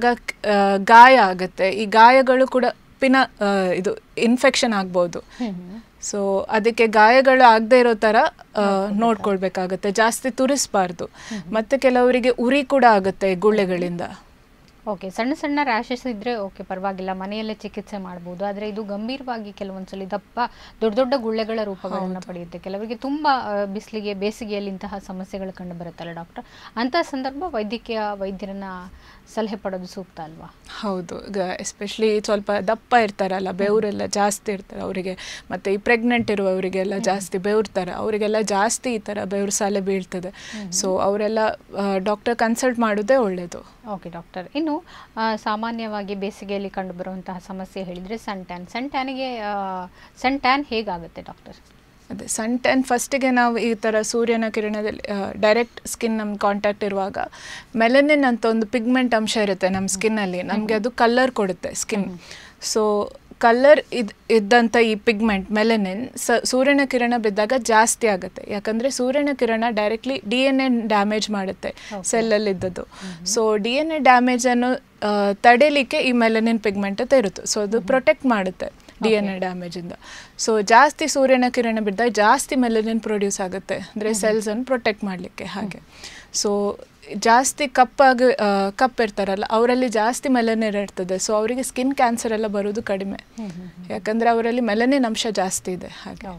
Speaker 2: ಗಾಯ ಆಗುತ್ತೆ. ಈ ಗಾಯಗಳು ಕೂಡ ಇದು ಇನ್ಫೆಕ್ಷನ್ ಆಗ್ಬೋದು. ಸೊ ಅದಕ್ಕೆ ಗಾಯಗಳು ಆಗದೆ ಇರೋ ಥರ ನೋಡ್ಕೊಳ್ಬೇಕಾಗತ್ತೆ, ಜಾಸ್ತಿ ತುರಿಸ್ಬಾರ್ದು. ಮತ್ತು ಕೆಲವರಿಗೆ ಉರಿ ಕೂಡ ಆಗುತ್ತೆ ಗುಳ್ಳೆಗಳಿಂದ.
Speaker 1: ಓಕೆ, ಸಣ್ಣ ಸಣ್ಣ ರ್ಯಾಷಸ್ ಇದ್ದರೆ ಓಕೆ ಪರವಾಗಿಲ್ಲ, ಮನೆಯಲ್ಲೇ ಚಿಕಿತ್ಸೆ ಮಾಡ್ಬೋದು. ಆದರೆ ಇದು ಗಂಭೀರವಾಗಿ ಕೆಲವೊಂದ್ಸಲಿ ದೊಡ್ಡ ದೊಡ್ಡ ಗುಳ್ಳೆಗಳ ರೂಪಗಳನ್ನು ಪಡೆಯುತ್ತೆ. ಕೆಲವರಿಗೆ ತುಂಬ ಬಿಸಿಲಿಗೆ ಬೇಸಿಗೆಯಲ್ಲಿ ಇಂತಹ ಸಮಸ್ಯೆಗಳು ಕಂಡು ಬರುತ್ತಲ್ಲ ಡಾಕ್ಟರ್, ಅಂತಹ ಸಂದರ್ಭ ವೈದ್ಯರನ್ನ ಸಲಹೆ ಪಡೋದು ಸೂಕ್ತ ಅಲ್ವಾ?
Speaker 2: ಹೌದು, ಎಸ್ಪೆಷಲಿ ಸ್ವಲ್ಪ ದಪ್ಪ ಇರ್ತಾರಲ್ಲ, ಬೆವರೆಲ್ಲ ಜಾಸ್ತಿ ಇರ್ತಾರೆ ಅವರಿಗೆ, ಮತ್ತು ಈ ಪ್ರೆಗ್ನೆಂಟ್ ಇರುವವರಿಗೆಲ್ಲ ಜಾಸ್ತಿ ಬೆವರ್ತಾರೆ, ಅವರಿಗೆಲ್ಲ ಜಾಸ್ತಿ ಈ ಥರ ಬೆವರು ಸಾಲೆ ಬೀಳ್ತದೆ. ಸೊ ಅವರೆಲ್ಲ ಡಾಕ್ಟರ್ ಕನ್ಸಲ್ಟ್ ಮಾಡೋದೇ ಒಳ್ಳೆಯದು.
Speaker 1: ಓಕೆ ಡಾಕ್ಟರ್, ಇನ್ನು ಸಾಮಾನ್ಯವಾಗಿ ಬೇಸಿಗೆಯಲ್ಲಿ ಕಂಡುಬರುವಂತಹ ಸಮಸ್ಯೆ ಹೇಳಿದರೆ ಸನ್ ಟ್ಯಾನ್ ಹೇಗಾಗುತ್ತೆ ಡಾಕ್ಟರ್?
Speaker 2: ಅದೇ ಸನ್ ಟ್ಯಾನ್ ಫಸ್ಟಿಗೆ ನಾವು ಈ ಥರ ಸೂರ್ಯನ ಕಿರಣದಲ್ಲಿ ಡೈರೆಕ್ಟ್ ಸ್ಕಿನ್ ನಮ್ಮ ಕಾಂಟ್ಯಾಕ್ಟ್ ಇರುವಾಗ ಮೆಲನಿನ್ ಅಂತ ಒಂದು ಪಿಗ್ಮೆಂಟ್ ಅಂಶ ಇರುತ್ತೆ ನಮ್ಮ ಸ್ಕಿನ್ನಲ್ಲಿ, ನಮಗೆ ಅದು ಕಲರ್ ಕೊಡುತ್ತೆ ಸ್ಕಿನ್. ಸೊ ಕಲರ್ ಇದ್ದಂಥ ಈ ಪಿಗ್ಮೆಂಟ್ ಮೆಲನಿನ್ ಸೂರ್ಯನ ಕಿರಣ ಬಿದ್ದಾಗ ಜಾಸ್ತಿ ಆಗುತ್ತೆ. ಯಾಕಂದರೆ ಸೂರ್ಯನ ಕಿರಣ ಡೈರೆಕ್ಟ್ಲಿ DNA ಡ್ಯಾಮೇಜ್ ಮಾಡುತ್ತೆ ಸೆಲ್ಲಲ್ಲಿದ್ದದ್ದು. ಸೊ DNA ಡ್ಯಾಮೇಜನ್ನು ತಡೆಯಲಿಕ್ಕೆ ಈ ಮೆಲನಿನ್ ಪಿಗ್ಮೆಂಟ್ ಅಂತ ಇರುತ್ತೆ. ಸೊ ಅದು ಪ್ರೊಟೆಕ್ಟ್ ಮಾಡುತ್ತೆ DNA ಡ್ಯಾಮೇಜಿಂದ. ಸೊ ಜಾಸ್ತಿ ಸೂರ್ಯನ ಕಿರಣ ಬಿದ್ದಾಗ ಜಾಸ್ತಿ ಮೆಲನಿನ್ ಪ್ರೊಡ್ಯೂಸ್ ಆಗುತ್ತೆ, ಅಂದರೆ ಸೆಲ್ಸನ್ನು ಪ್ರೊಟೆಕ್ಟ್ ಮಾಡಲಿಕ್ಕೆ. ಹಾಗೆ ಸೊ ಜಾಸ್ತಿ ಕಪ್ಪಿರ್ತಾರಲ್ಲ ಅವರಲ್ಲಿ ಜಾಸ್ತಿ ಮೆಲನಿನ್ ಇರ್ತದೆ. ಸೊ ಅವರಿಗೆ ಸ್ಕಿನ್ ಕ್ಯಾನ್ಸರ್ ಎಲ್ಲ ಬರೋದು ಕಡಿಮೆ, ಯಾಕಂದರೆ ಅವರಲ್ಲಿ ಮೆಲನಿನ್ ಅಂಶ ಜಾಸ್ತಿ ಇದೆ. ಹಾಗೆ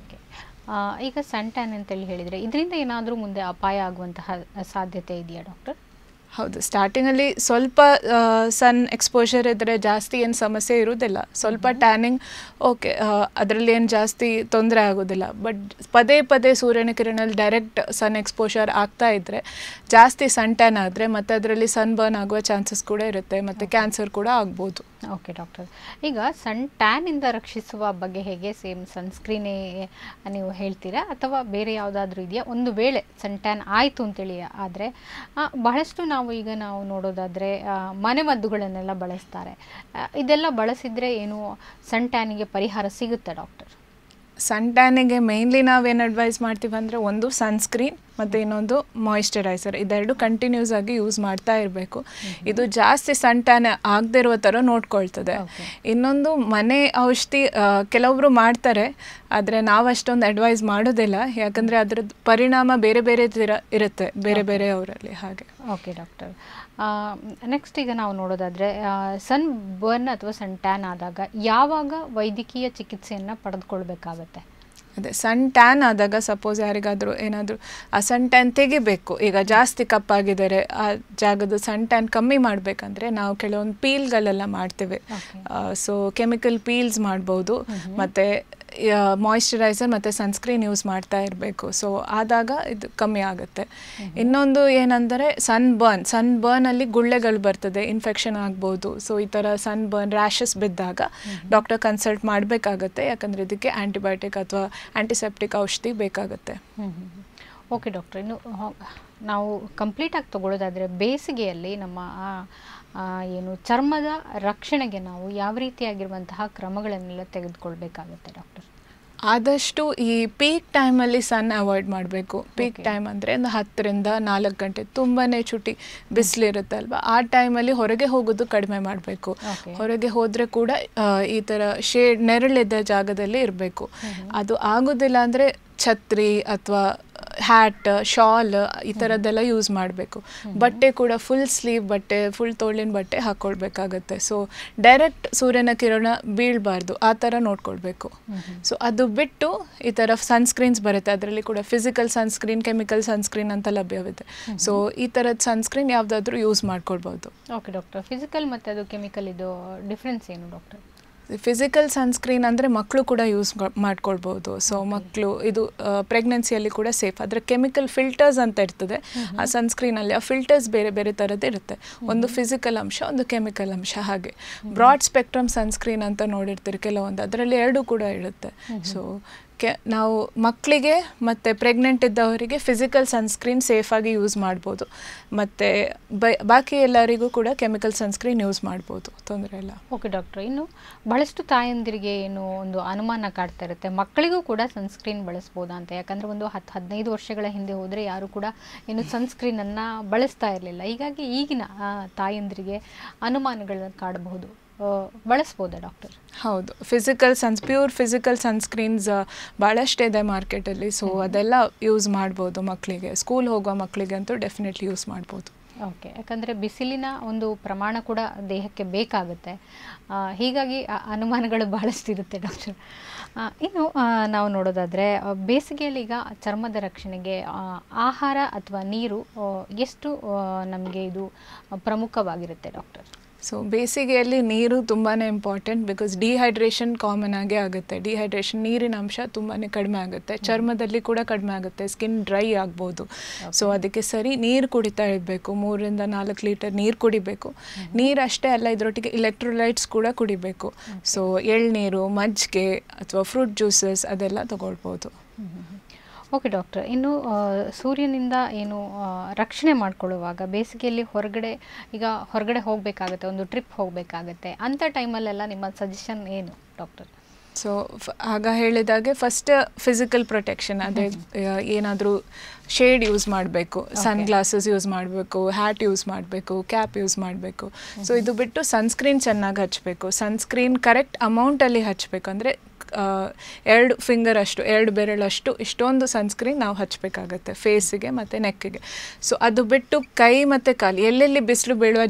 Speaker 1: ಈಗ ಸನ್ ಟ್ಯಾನ್ ಅಂತೇಳಿ ಹೇಳಿದರೆ ಇದರಿಂದ ಏನಾದರೂ ಮುಂದೆ ಅಪಾಯ ಆಗುವಂತಹ ಸಾಧ್ಯತೆ ಇದೆಯಾ ಡಾಕ್ಟರ್?
Speaker 2: ಹೌದು, ಸ್ಟಾರ್ಟಿಂಗಲ್ಲಿ ಸ್ವಲ್ಪ ಸನ್ ಎಕ್ಸ್ಪೋಜರ್ ಇದ್ದರೆ ಜಾಸ್ತಿ ಏನು ಸಮಸ್ಯೆ ಇರೋದಿಲ್ಲ. ಸ್ವಲ್ಪ ಟ್ಯಾನಿಂಗ್ ಓಕೆ, ಅದರಲ್ಲಿ ಏನು ಜಾಸ್ತಿ ತೊಂದರೆ ಆಗೋದಿಲ್ಲ. ಬಟ್ ಪದೇ ಪದೇ ಸೂರ್ಯನ ಕಿರಣದಲ್ಲಿ ಡೈರೆಕ್ಟ್ ಸನ್ ಎಕ್ಸ್ಪೋಜರ್ ಆಗ್ತಾ ಇದ್ದರೆ ಜಾಸ್ತಿ ಸನ್ ಟ್ಯಾನ್ ಆದರೆ ಮತ್ತು ಅದರಲ್ಲಿ ಸನ್ ಬರ್ನ್ ಆಗುವ ಚಾನ್ಸಸ್ ಕೂಡ ಇರುತ್ತೆ, ಮತ್ತು ಕ್ಯಾನ್ಸರ್ ಕೂಡ ಆಗ್ಬೋದು.
Speaker 1: ಓಕೆ ಡಾಕ್ಟರ್, ಈಗ ಸನ್ ಟ್ಯಾನಿಂದ ರಕ್ಷಿಸುವ ಬಗ್ಗೆ ಹೇಗೆ? ಸೇಮ್ ಸನ್ಸ್ಕ್ರೀನೇ ನೀವು ಹೇಳ್ತೀರಾ ಅಥವಾ ಬೇರೆ ಯಾವುದಾದ್ರೂ ಇದೆಯಾ? ಒಂದು ವೇಳೆ ಸನ್ ಟ್ಯಾನ್ ಆಯಿತು ಅಂತೇಳಿ ಆದರೆ ಬಹಳಷ್ಟು ನಾವು ನೋಡೋದಾದರೆ ಮನೆಮದ್ದುಗಳನ್ನೆಲ್ಲ ಬಳಸ್ತಾರೆ. ಇದೆಲ್ಲ ಬಳಸಿದರೆ ಏನು ಸನ್ ಟ್ಯಾನಿಗೆ ಪರಿಹಾರ ಸಿಗುತ್ತೆ ಡಾಕ್ಟರ್?
Speaker 2: ಸನ್ ಟ್ಯಾನಿಗೆ ಮೇನ್ಲಿ ನಾವೇನು ಅಡ್ವೈಸ್ ಮಾಡ್ತೀವಿ ಅಂದರೆ, ಒಂದು ಸನ್ಸ್ಕ್ರೀನ್ ಮತ್ತು ಇನ್ನೊಂದು ಮಾಯಿಶ್ಚರೈಸರ್, ಇದೆರಡು ಕಂಟಿನ್ಯೂಸ್ ಆಗಿ ಯೂಸ್ ಮಾಡ್ತಾ ಇರಬೇಕು. ಇದು ಜಾಸ್ತಿ ಸನ್ ಟ್ಯಾನ್ ಆಗದೆ ಇರುವ ಥರ ನೋಡ್ಕೊಳ್ತದೆ. ಇನ್ನೊಂದು ಮನೆ ಔಷಧಿ ಕೆಲವೊಬ್ರು ಮಾಡ್ತಾರೆ, ಆದರೆ ನಾವು ಅಷ್ಟೊಂದು ಅಡ್ವೈಸ್ ಮಾಡೋದಿಲ್ಲ, ಯಾಕಂದರೆ ಅದರದ್ದು ಪರಿಣಾಮ ಬೇರೆ ಬೇರೆ ಥರ ಇರುತ್ತೆ ಬೇರೆ ಬೇರೆ ಅವರಲ್ಲಿ. ಹಾಗೆ.
Speaker 1: ಓಕೆ ಡಾಕ್ಟರ್, ನೆಕ್ಸ್ಟ್ ಈಗ ನಾವು ನೋಡೋದಾದರೆ ಸನ್ ಬರ್ನ್ ಅಥವಾ ಸನ್ ಟ್ಯಾನ್ ಆದಾಗ ಯಾವಾಗ ವೈದ್ಯಕೀಯ ಚಿಕಿತ್ಸೆಯನ್ನು ಪಡೆದುಕೊಳ್ಬೇಕಾಗತ್ತೆ?
Speaker 2: ಅದೇ ಸನ್ ಟ್ಯಾನ್ ಆದಾಗ ಸಪೋಸ್ ಯಾರಿಗಾದರೂ ಏನಾದರೂ ಆ ಸನ್ ಟ್ಯಾನ್ ತೆಗಿಬೇಕು, ಈಗ ಜಾಸ್ತಿ ಕಪ್ಪಾಗಿದ್ದಾರೆ, ಆ ಜಾಗದ ಸನ್ ಟ್ಯಾನ್ ಕಮ್ಮಿ ಮಾಡಬೇಕಂದ್ರೆ ನಾವು ಕೆಲವೊಂದು ಪೀಲ್ಗಳೆಲ್ಲ ಮಾಡ್ತೇವೆ. ಸೊ ಕೆಮಿಕಲ್ ಪೀಲ್ಸ್ ಮಾಡ್ಬೋದು, ಮತ್ತು ಮಾಯಿಶ್ಚರೈಸರ್ ಮತ್ತು ಸನ್ಸ್ಕ್ರೀನ್ ಯೂಸ್ ಮಾಡ್ತಾ ಇರಬೇಕು. ಸೊ ಆದಾಗ ಇದು ಕಮ್ಮಿ ಆಗುತ್ತೆ. ಇನ್ನೊಂದು ಏನಂದರೆ ಸನ್ ಬರ್ನಲ್ಲಿ ಗುಳ್ಳೆಗಳು ಬರ್ತದೆ, ಇನ್ಫೆಕ್ಷನ್ ಆಗ್ಬೋದು. ಸೊ ಈ ಥರ ಸನ್ ಬರ್ನ್ ರ್ಯಾಷಸ್ ಬಿದ್ದಾಗ ಡಾಕ್ಟರ್ ಕನ್ಸಲ್ಟ್ ಮಾಡಬೇಕಾಗತ್ತೆ, ಯಾಕಂದರೆ ಇದಕ್ಕೆ ಆ್ಯಂಟಿಬಯೋಟಿಕ್ ಅಥವಾ ಆ್ಯಂಟಿಸೆಪ್ಟಿಕ್ ಔಷಧಿ ಬೇಕಾಗುತ್ತೆ.
Speaker 1: ಓಕೆ ಡಾಕ್ಟರ್, ಇನ್ನು ನಾವು ಕಂಪ್ಲೀಟಾಗಿ ತಗೊಳ್ಳೋದಾದರೆ ಬೇಸಿಗೆಯಲ್ಲಿ ನಮ್ಮ ಏನು ಚರ್ಮದ ರಕ್ಷಣೆಗೆ ನಾವು ಯಾವ ರೀತಿಯಾಗಿರುವಂತಹ ಕ್ರಮಗಳನ್ನೆಲ್ಲ ತೆಗೆದುಕೊಳ್ಬೇಕಾಗುತ್ತೆ ಡಾಕ್ಟರ್?
Speaker 2: ಆದಷ್ಟು ಈ ಪೀಕ್ ಟೈಮಲ್ಲಿ ಸನ್ ಅವಾಯ್ಡ್ ಮಾಡಬೇಕು. ಪೀಕ್ ಟೈಮ್ ಅಂದರೆ ಒಂದು 10 ರಿಂದ 4 ಗಂಟೆ ತುಂಬಾ ಚುಟಿ ಬಿಸಿಲಿರುತ್ತಲ್ವ, ಆ ಟೈಮಲ್ಲಿ ಹೊರಗೆ ಹೋಗೋದು ಕಡಿಮೆ ಮಾಡಬೇಕು. ಹೊರಗೆ ಹೋದರೆ ಕೂಡ ಈ ಥರ ನೆರಳಿದ್ದ ಜಾಗದಲ್ಲಿ ಇರಬೇಕು. ಅದು ಆಗೋದಿಲ್ಲ ಅಂದರೆ ಛತ್ರಿ ಅಥವಾ ಹ್ಯಾಟ್, ಶಾಲ್ ಈ ಥರದ್ದೆಲ್ಲ ಯೂಸ್ ಮಾಡಬೇಕು. ಬಟ್ಟೆ ಕೂಡ ಫುಲ್ ಸ್ಲೀವ್ ಬಟ್ಟೆ, ಫುಲ್ ತೋಳಿನ ಬಟ್ಟೆ ಹಾಕ್ಕೊಳ್ಬೇಕಾಗತ್ತೆ. ಸೊ ಡೈರೆಕ್ಟ್ ಸೂರ್ಯನ ಕಿರಣ ಬೀಳಬಾರ್ದು, ಆ ಥರ ನೋಡ್ಕೊಳ್ಬೇಕು. ಸೊ ಅದು ಬಿಟ್ಟು ಈ ಥರ ಸನ್ಸ್ಕ್ರೀನ್ಸ್ ಬರುತ್ತೆ, ಅದರಲ್ಲಿ ಕೂಡ ಫಿಸಿಕಲ್ ಸನ್ಸ್ಕ್ರೀನ್, ಕೆಮಿಕಲ್ ಸನ್ಸ್ಕ್ರೀನ್ ಅಂತ ಲಭ್ಯವಿದೆ. ಸೊ ಈ ಥರದ ಸನ್ಸ್ಕ್ರೀನ್ ಯಾವುದಾದ್ರೂ ಯೂಸ್ ಮಾಡ್ಕೊಳ್ಬೋದು.
Speaker 1: ಓಕೆ ಡಾಕ್ಟರ್, ಫಿಸಿಕಲ್ ಮತ್ತು ಅದು ಕೆಮಿಕಲ್ ಇದು ಡಿಫ್ರೆನ್ಸ್ ಏನು ಡಾಕ್ಟರ್?
Speaker 2: ಫಿಸಿಕಲ್ ಸನ್ಸ್ಕ್ರೀನ್ ಅಂದರೆ ಮಕ್ಕಳು ಕೂಡ ಯೂಸ್ ಮಾಡ್ಕೊಳ್ಬೋದು. ಸೊ ಮಕ್ಕಳು ಇದು ಪ್ರೆಗ್ನೆನ್ಸಿಯಲ್ಲಿ ಕೂಡ ಸೇಫ್. ಅದರ ಕೆಮಿಕಲ್ ಫಿಲ್ಟರ್ಸ್ ಅಂತ ಇರ್ತದೆ ಆ ಸನ್ಸ್ಕ್ರೀನಲ್ಲಿ. ಆ ಫಿಲ್ಟರ್ಸ್ ಬೇರೆ ಬೇರೆ ಥರದ್ದು ಇರುತ್ತೆ, ಒಂದು ಫಿಸಿಕಲ್ ಅಂಶ, ಒಂದು ಕೆಮಿಕಲ್ ಅಂಶ. ಹಾಗೆ ಬ್ರಾಡ್ ಸ್ಪೆಕ್ಟ್ರಮ್ ಸನ್ಸ್ಕ್ರೀನ್ ಅಂತ ನೋಡಿರ್ತೀರಿ ಕೆಲವೊಂದು, ಅದರಲ್ಲಿ ಎರಡೂ ಕೂಡ ಇರುತ್ತೆ. ಸೊ ನಾವು ಮಕ್ಕಳಿಗೆ ಮತ್ತು ಪ್ರೆಗ್ನೆಂಟ್ ಇದ್ದವರಿಗೆ ಫಿಸಿಕಲ್ ಸನ್ಸ್ಕ್ರೀನ್ ಸೇಫಾಗಿ ಯೂಸ್ ಮಾಡ್ಬೋದು, ಮತ್ತು ಬಾಕಿ ಎಲ್ಲರಿಗೂ ಕೂಡ ಕೆಮಿಕಲ್ ಸನ್ಸ್ಕ್ರೀನ್ ಯೂಸ್ ಮಾಡ್ಬೋದು, ತೊಂದರೆ ಇಲ್ಲ.
Speaker 1: ಓಕೆ ಡಾಕ್ಟರ್, ಇನ್ನು ಬಹಳಷ್ಟು ತಾಯಂದಿರಿಗೆ ಏನು ಒಂದು ಅನುಮಾನ ಕಾಡ್ತಾ ಇರುತ್ತೆ, ಮಕ್ಕಳಿಗೂ ಕೂಡ ಸನ್ಸ್ಕ್ರೀನ್ ಬಳಸ್ಬೋದಾ ಅಂತ. ಯಾಕಂದರೆ ಒಂದು 10-15 ವರ್ಷಗಳ ಹಿಂದೆ ಹೋದರೆ ಯಾರು ಕೂಡ ಏನು ಸನ್ಸ್ಕ್ರೀನನ್ನು ಬಳಸ್ತಾ ಇರಲಿಲ್ಲ. ಹೀಗಾಗಿ ಈಗಿನ ತಾಯಂದಿರಿಗೆ ಅನುಮಾನಗಳನ್ನು ಕಾಡಬಹುದು, ಬಳಸ್ಬೋದಾ ಡಾಕ್ಟರ್?
Speaker 2: ಹೌದು, ಪ್ಯೂರ್ ಫಿಸಿಕಲ್ ಸನ್ಸ್ಕ್ರೀನ್ಸ್ ಭಾಳಷ್ಟಿದೆ ಮಾರ್ಕೆಟಲ್ಲಿ. ಸೊ ಅದೆಲ್ಲ ಯೂಸ್ ಮಾಡ್ಬೋದು ಮಕ್ಕಳಿಗೆ, ಸ್ಕೂಲ್ ಹೋಗೋ ಮಕ್ಕಳಿಗೆ ಅಂತೂ ಡೆಫಿನೆಟ್ಲಿ ಯೂಸ್ ಮಾಡ್ಬೋದು.
Speaker 1: ಓಕೆ, ಯಾಕಂದರೆ ಬಿಸಿಲಿನ ಒಂದು ಪ್ರಮಾಣ ಕೂಡ ದೇಹಕ್ಕೆ ಬೇಕಾಗುತ್ತೆ, ಹೀಗಾಗಿ ಅನುಮಾನಗಳು ಭಾಳಷ್ಟಿರುತ್ತೆ ಡಾಕ್ಟರ್. ಇನ್ನು ನಾವು ನೋಡೋದಾದರೆ ಬೇಸಿಗೆಯಲ್ಲಿ ಈಗ ಚರ್ಮದ ರಕ್ಷಣೆಗೆ ಆಹಾರ ಅಥವಾ ನೀರು ಎಷ್ಟು ನಮಗೆ ಇದು ಪ್ರಮುಖವಾಗಿರುತ್ತೆ ಡಾಕ್ಟರ್?
Speaker 2: ಸೊ ಬೇಸಿಗೆಯಲ್ಲಿ ನೀರು ತುಂಬಾ ಇಂಪಾರ್ಟೆಂಟ್, ಬಿಕಾಸ್ ಡಿಹೈಡ್ರೇಷನ್ ಕಾಮನ್ ಆಗೇ ಆಗುತ್ತೆ. ಡಿಹೈಡ್ರೇಷನ್, ನೀರಿನ ಅಂಶ ತುಂಬಾ ಕಡಿಮೆ ಆಗುತ್ತೆ, ಚರ್ಮದಲ್ಲಿ ಕೂಡ ಕಡಿಮೆ ಆಗುತ್ತೆ, ಸ್ಕಿನ್ ಡ್ರೈ ಆಗ್ಬೋದು. ಸೊ ಅದಕ್ಕೆ ಸರಿ ನೀರು ಕುಡಿತಾ ಇರಬೇಕು, 3 ರಿಂದ 4 ಲೀಟರ್ ನೀರು ಕುಡಿಬೇಕು. ನೀರು ಅಷ್ಟೇ ಅಲ್ಲ, ಇದರೊಟ್ಟಿಗೆ ಇಲೆಕ್ಟ್ರೋಲೈಟ್ಸ್ ಕೂಡ ಕುಡಿಬೇಕು. ಸೊ ಎಳ್ನೀರು, ಮಜ್ಜಿಗೆ ಅಥವಾ ಫ್ರೂಟ್ ಜ್ಯೂಸಸ್ ಅದೆಲ್ಲ ತಗೊಳ್ಬೋದು.
Speaker 1: ಓಕೆ ಡಾಕ್ಟರ್, ಇನ್ನು ಸೂರ್ಯನಿಂದ ಏನು ರಕ್ಷಣೆ ಮಾಡ್ಕೊಳ್ಳುವಾಗ ಬೇಸಿಗೆಯಲ್ಲಿ ಹೊರಗಡೆ ಹೋಗಬೇಕಾಗತ್ತೆ, ಒಂದು ಟ್ರಿಪ್ ಹೋಗಬೇಕಾಗತ್ತೆ, ಅಂಥ ಟೈಮಲ್ಲೆಲ್ಲ ನಿಮ್ಮ ಸಜೆಷನ್ ಏನು ಡಾಕ್ಟರ್?
Speaker 2: ಸೊ ಆಗ ಹೇಳಿದಾಗೆ ಫಸ್ಟ್ ಫಿಸಿಕಲ್ ಪ್ರೊಟೆಕ್ಷನ್, ಅದೇ ಏನಾದರೂ ಶೇಡ್ ಯೂಸ್ ಮಾಡಬೇಕು, ಸನ್ ಗ್ಲಾಸಸ್ ಯೂಸ್ ಮಾಡಬೇಕು, ಹ್ಯಾಟ್ ಯೂಸ್ ಮಾಡಬೇಕು, ಕ್ಯಾಪ್ ಯೂಸ್ ಮಾಡಬೇಕು. ಸೊ ಇದು ಬಿಟ್ಟು ಸನ್ಸ್ಕ್ರೀನ್ ಚೆನ್ನಾಗಿ ಹಚ್ಚಬೇಕು. ಸನ್ಸ್ಕ್ರೀನ್ ಕರೆಕ್ಟ್ ಅಮೌಂಟಲ್ಲಿ ಹಚ್ಚಬೇಕು, ಅಂದರೆ 2 ಫಿಂಗರ್ ಅಷ್ಟು, 2 ಬೆರಳಷ್ಟು ಇಷ್ಟೊಂದು ಸನ್ಸ್ಕ್ರೀನ್ ನಾವು ಹಚ್ಚಬೇಕಾಗತ್ತೆ ಫೇಸಿಗೆ ಮತ್ತು ನೆಕ್ಕಿಗೆ. ಸೊ ಅದು ಬಿಟ್ಟು ಕೈ ಮತ್ತು ಕಾಲು, ಎಲ್ಲೆಲ್ಲಿ ಬಿಸಿಲು ಬೀಳುವ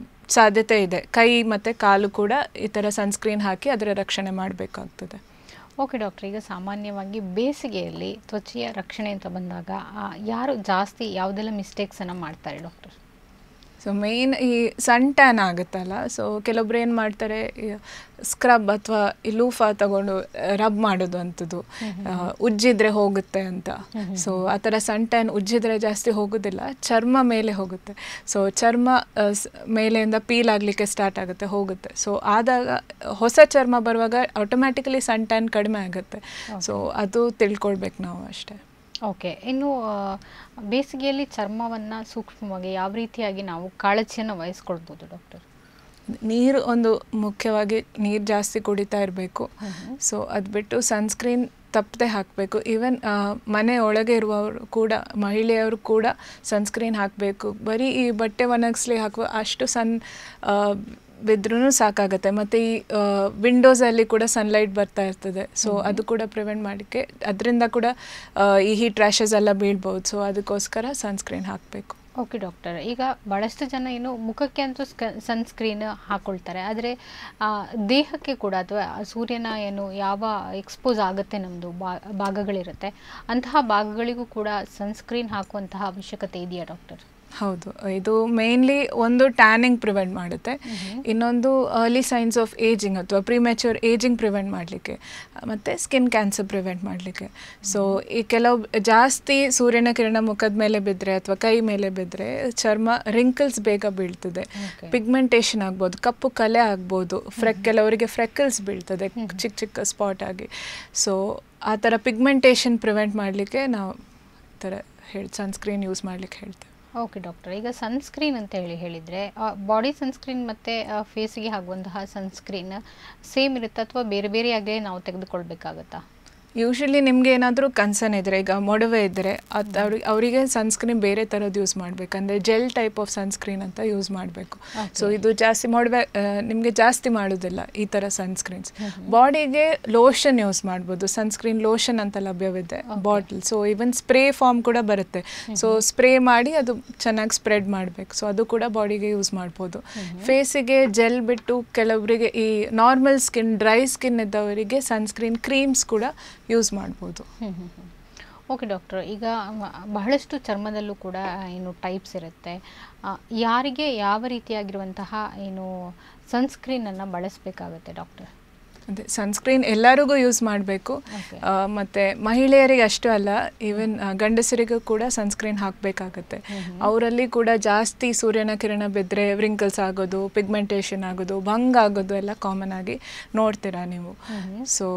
Speaker 2: ಸಾಧ್ಯತೆ ಇದೆ, ಕೈ ಮತ್ತು ಕಾಲು ಕೂಡ ಈ ಥರ ಸನ್ಸ್ಕ್ರೀನ್ ಹಾಕಿ ಅದರ ರಕ್ಷಣೆ ಮಾಡಬೇಕಾಗ್ತದೆ.
Speaker 1: ಓಕೆ ಡಾಕ್ಟರ್, ಈಗ ಸಾಮಾನ್ಯವಾಗಿ ಬೇಸಿಗೆಯಲ್ಲಿ ತ್ವಚೆಯ ರಕ್ಷಣೆ ಅಂತ ಬಂದಾಗ ಯಾರು ಜಾಸ್ತಿ ಯಾವುದೆಲ್ಲ ಮಿಸ್ಟೇಕ್ಸನ್ನು ಮಾಡ್ತಾರೆ ಡಾಕ್ಟರ್?
Speaker 2: ಸೊ ಮೇಯ್ನ್ ಈ ಸನ್ ಟ್ಯಾನ್ ಆಗುತ್ತಲ್ಲ, ಸೊ ಕೆಲವೊಬ್ರು ಏನು ಮಾಡ್ತಾರೆ, ಸ್ಕ್ರಬ್ ಅಥವಾ ಈ ಲೂಫಾ ತಗೊಂಡು ರಬ್ ಮಾಡೋದು ಅಂಥದ್ದು, ಉಜ್ಜಿದ್ರೆ ಹೋಗುತ್ತೆ ಅಂತ. ಸೊ ಆ ಥರ ಸನ್ ಟ್ಯಾನ್ ಉಜ್ಜಿದ್ರೆ ಜಾಸ್ತಿ ಹೋಗೋದಿಲ್ಲ, ಚರ್ಮ ಮೇಲೆ ಹೋಗುತ್ತೆ. ಸೊ ಚರ್ಮ ಮೇಲೆಯಿಂದ ಪೀಲ್ ಆಗಲಿಕ್ಕೆ ಸ್ಟಾರ್ಟ್ ಆಗುತ್ತೆ, ಹೋಗುತ್ತೆ. ಸೊ ಆದಾಗ ಹೊಸ ಚರ್ಮ ಬರುವಾಗ ಆಟೋಮ್ಯಾಟಿಕಲಿ ಸನ್ ಟ್ಯಾನ್ ಕಡಿಮೆ ಆಗುತ್ತೆ. ಸೊ ಅದು ತಿಳ್ಕೊಳ್ಬೇಕು ನಾವು ಅಷ್ಟೇ.
Speaker 1: ಓಕೆ, ಇನ್ನು ಬೇಸಿಗೆಯಲ್ಲಿ ಚರ್ಮವನ್ನು ಸೂಕ್ಷ್ಮವಾಗಿ ಯಾವ ರೀತಿಯಾಗಿ ನಾವು ಕಾಳಜಿಯನ್ನು ವಹಿಸ್ಕೊಳ್ಬೋದು ಡಾಕ್ಟರ್?
Speaker 2: ನೀರು ಒಂದು ಮುಖ್ಯವಾಗಿ, ನೀರು ಜಾಸ್ತಿ ಕುಡಿತಾ ಇರಬೇಕು. ಸೊ ಅದು ಬಿಟ್ಟು ಸನ್ಸ್ಕ್ರೀನ್ ತಪ್ಪದೆ ಹಾಕಬೇಕು. ಈವನ್ ಮನೆ ಒಳಗೆ ಇರುವವರು ಕೂಡ, ಮಹಿಳೆಯರು ಕೂಡ ಸನ್ಸ್ಕ್ರೀನ್ ಹಾಕಬೇಕು. ಬರೀ ಈ ಬಟ್ಟೆ ಒಣಗಿಸ್ಲಿ ಹಾಕುವ ಅಷ್ಟು ಬಿದ್ರೂ ಸಾಕಾಗುತ್ತೆ. ಮತ್ತು ಈ ವಿಂಡೋಸಲ್ಲಿ ಕೂಡ ಸನ್ಲೈಟ್ ಬರ್ತಾ ಇರ್ತದೆ. ಸೊ ಅದು ಕೂಡ ಪ್ರಿವೆಂಟ್ ಮಾಡೋಕ್ಕೆ, ಅದರಿಂದ ಕೂಡ ಈ ಹೀಟ್ ರ್ಯಾಷಸ್ ಎಲ್ಲ ಬೀಳ್ಬೋದು. ಸೊ ಅದಕ್ಕೋಸ್ಕರ ಸನ್ಸ್ಕ್ರೀನ್ ಹಾಕಬೇಕು.
Speaker 1: ಓಕೆ ಡಾಕ್ಟರ್, ಈಗ ಭಾಳಷ್ಟು ಜನ ಏನು ಮುಖಕ್ಕೆ ಅಂತೂ ಸನ್ಸ್ಕ್ರೀನ್ ಹಾಕ್ಕೊಳ್ತಾರೆ, ಆದರೆ ದೇಹಕ್ಕೆ ಕೂಡ ಅಥವಾ ಸೂರ್ಯನ ಏನು ಯಾವ ಎಕ್ಸ್ಪೋಸ್ ಆಗುತ್ತೆ ನಮ್ಮದು ಭಾಗಗಳಿರುತ್ತೆ, ಅಂತಹ ಭಾಗಗಳಿಗೂ ಕೂಡ ಸನ್ಸ್ಕ್ರೀನ್ ಹಾಕುವಂತಹ ಅವಶ್ಯಕತೆ ಇದೆಯಾ ಡಾಕ್ಟರ್?
Speaker 2: ಹೌದು, ಇದು ಮೇನ್ಲಿ ಒಂದು ಟ್ಯಾನಿಂಗ್ ಪ್ರಿವೆಂಟ್ ಮಾಡುತ್ತೆ, ಇನ್ನೊಂದು ಅರ್ಲಿ ಸೈನ್ಸ್ ಆಫ್ ಏಜಿಂಗ್ ಅಥವಾ ಪ್ರಿಮ್ಯಾಚೂರ್ ಏಜಿಂಗ್ ಪ್ರಿವೆಂಟ್ ಮಾಡಲಿಕ್ಕೆ, ಮತ್ತು ಸ್ಕಿನ್ ಕ್ಯಾನ್ಸರ್ ಪ್ರಿವೆಂಟ್ ಮಾಡಲಿಕ್ಕೆ. ಸೊ ಈ ಕೆಲವು ಜಾಸ್ತಿ ಸೂರ್ಯನ ಕಿರಣ ಮುಖದ ಮೇಲೆ ಬಿದ್ದರೆ ಅಥವಾ ಕೈ ಮೇಲೆ ಬಿದ್ದರೆ ಚರ್ಮ ರಿಂಕಲ್ಸ್ ಬೇಗ ಬೀಳ್ತದೆ, ಪಿಗ್ಮೆಂಟೇಷನ್ ಆಗ್ಬೋದು, ಕಪ್ಪು ಕಲೆ ಆಗ್ಬೋದು, ಕೆಲವರಿಗೆ ಫ್ರೆಕಲ್ಸ್ ಬೀಳ್ತದೆ ಚಿಕ್ಕ ಚಿಕ್ಕ ಸ್ಪಾಟ್ ಆಗಿ. ಸೊ ಆ ಥರ ಪಿಗ್ಮೆಂಟೇಷನ್ ಪ್ರಿವೆಂಟ್ ಮಾಡಲಿಕ್ಕೆ ನಾವು ಈ ಥರ ಸನ್ಸ್ಕ್ರೀನ್ ಯೂಸ್ ಮಾಡಲಿಕ್ಕೆ ಹೇಳ್ತೇವೆ.
Speaker 1: ಓಕೆ ಡಾಕ್ಟರ್, ಈಗ ಸನ್ಸ್ಕ್ರೀನ್ ಅಂತ ಹೇಳಿದರೆ ಬಾಡಿ ಸನ್ಸ್ಕ್ರೀನ್ ಮತ್ತು ಫೇಸಿಗೆ ಆಗುವಂತಹ ಸನ್ಸ್ಕ್ರೀನ್ ಸೇಮ್ ಇರುತ್ತೆ ಅಥವಾ ಬೇರೆ ಬೇರೆಯಾಗಲೇ ನಾವು ತೆಗೆದುಕೊಳ್ಬೇಕಾಗತ್ತಾ?
Speaker 2: ಯೂಶ್ವಲಿ ನಿಮಗೆ ಏನಾದರೂ ಕನ್ಸರ್ನ್ ಇದ್ದರೆ, ಈಗ ಮೊಡವೆ ಇದ್ದರೆ ಅವರಿಗೆ ಸನ್ಸ್ಕ್ರೀನ್ ಬೇರೆ ಥರದ್ದು ಯೂಸ್ ಮಾಡಬೇಕಂದ್ರೆ ಜೆಲ್ ಟೈಪ್ ಆಫ್ ಸನ್ಸ್ಕ್ರೀನ್ ಅಂತ ಯೂಸ್ ಮಾಡಬೇಕು. ಸೊ ಇದು ಜಾಸ್ತಿ ಮೊಡವೆ ನಿಮಗೆ ಜಾಸ್ತಿ ಮಾಡೋದಿಲ್ಲ ಈ ಥರ ಸನ್ಸ್ಕ್ರೀನ್ಸ್. ಬಾಡಿಗೆ ಲೋಷನ್ ಯೂಸ್ ಮಾಡ್ಬೋದು, ಸನ್ಸ್ಕ್ರೀನ್ ಲೋಷನ್ ಅಂತ ಲಭ್ಯವಿದೆ bottle. So even spray form ಕೂಡ ಬರುತ್ತೆ. ಸೊ ಸ್ಪ್ರೇ ಮಾಡಿ ಅದು ಚೆನ್ನಾಗಿ ಸ್ಪ್ರೆಡ್ ಮಾಡಬೇಕು. ಸೊ ಅದು ಕೂಡ ಬಾಡಿಗೆ ಯೂಸ್ ಮಾಡ್ಬೋದು. ಫೇಸಿಗೆ ಜೆಲ್ ಬಿಟ್ಟು ಕೆಲವರಿಗೆ ಈ ನಾರ್ಮಲ್ ಸ್ಕಿನ್, ಡ್ರೈ ಸ್ಕಿನ್ ಇದ್ದವರಿಗೆ ಸನ್ಸ್ಕ್ರೀನ್ ಕ್ರೀಮ್ಸ್ ಕೂಡ ಯೂಸ್ ಮಾಡ್ಬೋದು.
Speaker 1: ಓಕೆ ಡಾಕ್ಟರ್, ಈಗ ಬಹಳಷ್ಟು ಚರ್ಮದಲ್ಲೂ ಕೂಡ ಏನು ಟೈಪ್ಸ್ ಇರುತ್ತೆ, ಯಾರಿಗೆ ಯಾವ ರೀತಿಯಾಗಿರುವಂತಹ ಏನು ಸನ್ಸ್ಕ್ರೀನನ್ನು ಬಳಸಬೇಕಾಗುತ್ತೆ ಡಾಕ್ಟರ್?
Speaker 2: ಅದೇ ಸನ್ಸ್ಕ್ರೀನ್ ಎಲ್ಲರಿಗೂ ಯೂಸ್ ಮಾಡಬೇಕು. ಮತ್ತು ಮಹಿಳೆಯರಿಗೆ ಅಷ್ಟು ಅಲ್ಲ, ಈವನ್ ಗಂಡಸರಿಗೂ ಕೂಡ ಸನ್ಸ್ಕ್ರೀನ್ ಹಾಕಬೇಕಾಗತ್ತೆ. ಅವರಲ್ಲಿ ಕೂಡ ಜಾಸ್ತಿ ಸೂರ್ಯನ ಕಿರಣ ಬಿದ್ದರೆ ವ್ರಿಂಕಲ್ಸ್ ಆಗೋದು, ಪಿಗ್ಮೆಂಟೇಷನ್ ಆಗೋದು, ಭಂಗ್ ಆಗೋದು ಎಲ್ಲ ಕಾಮನ್ ಆಗಿ ನೋಡ್ತೀರಾ ನೀವು. ಸೊ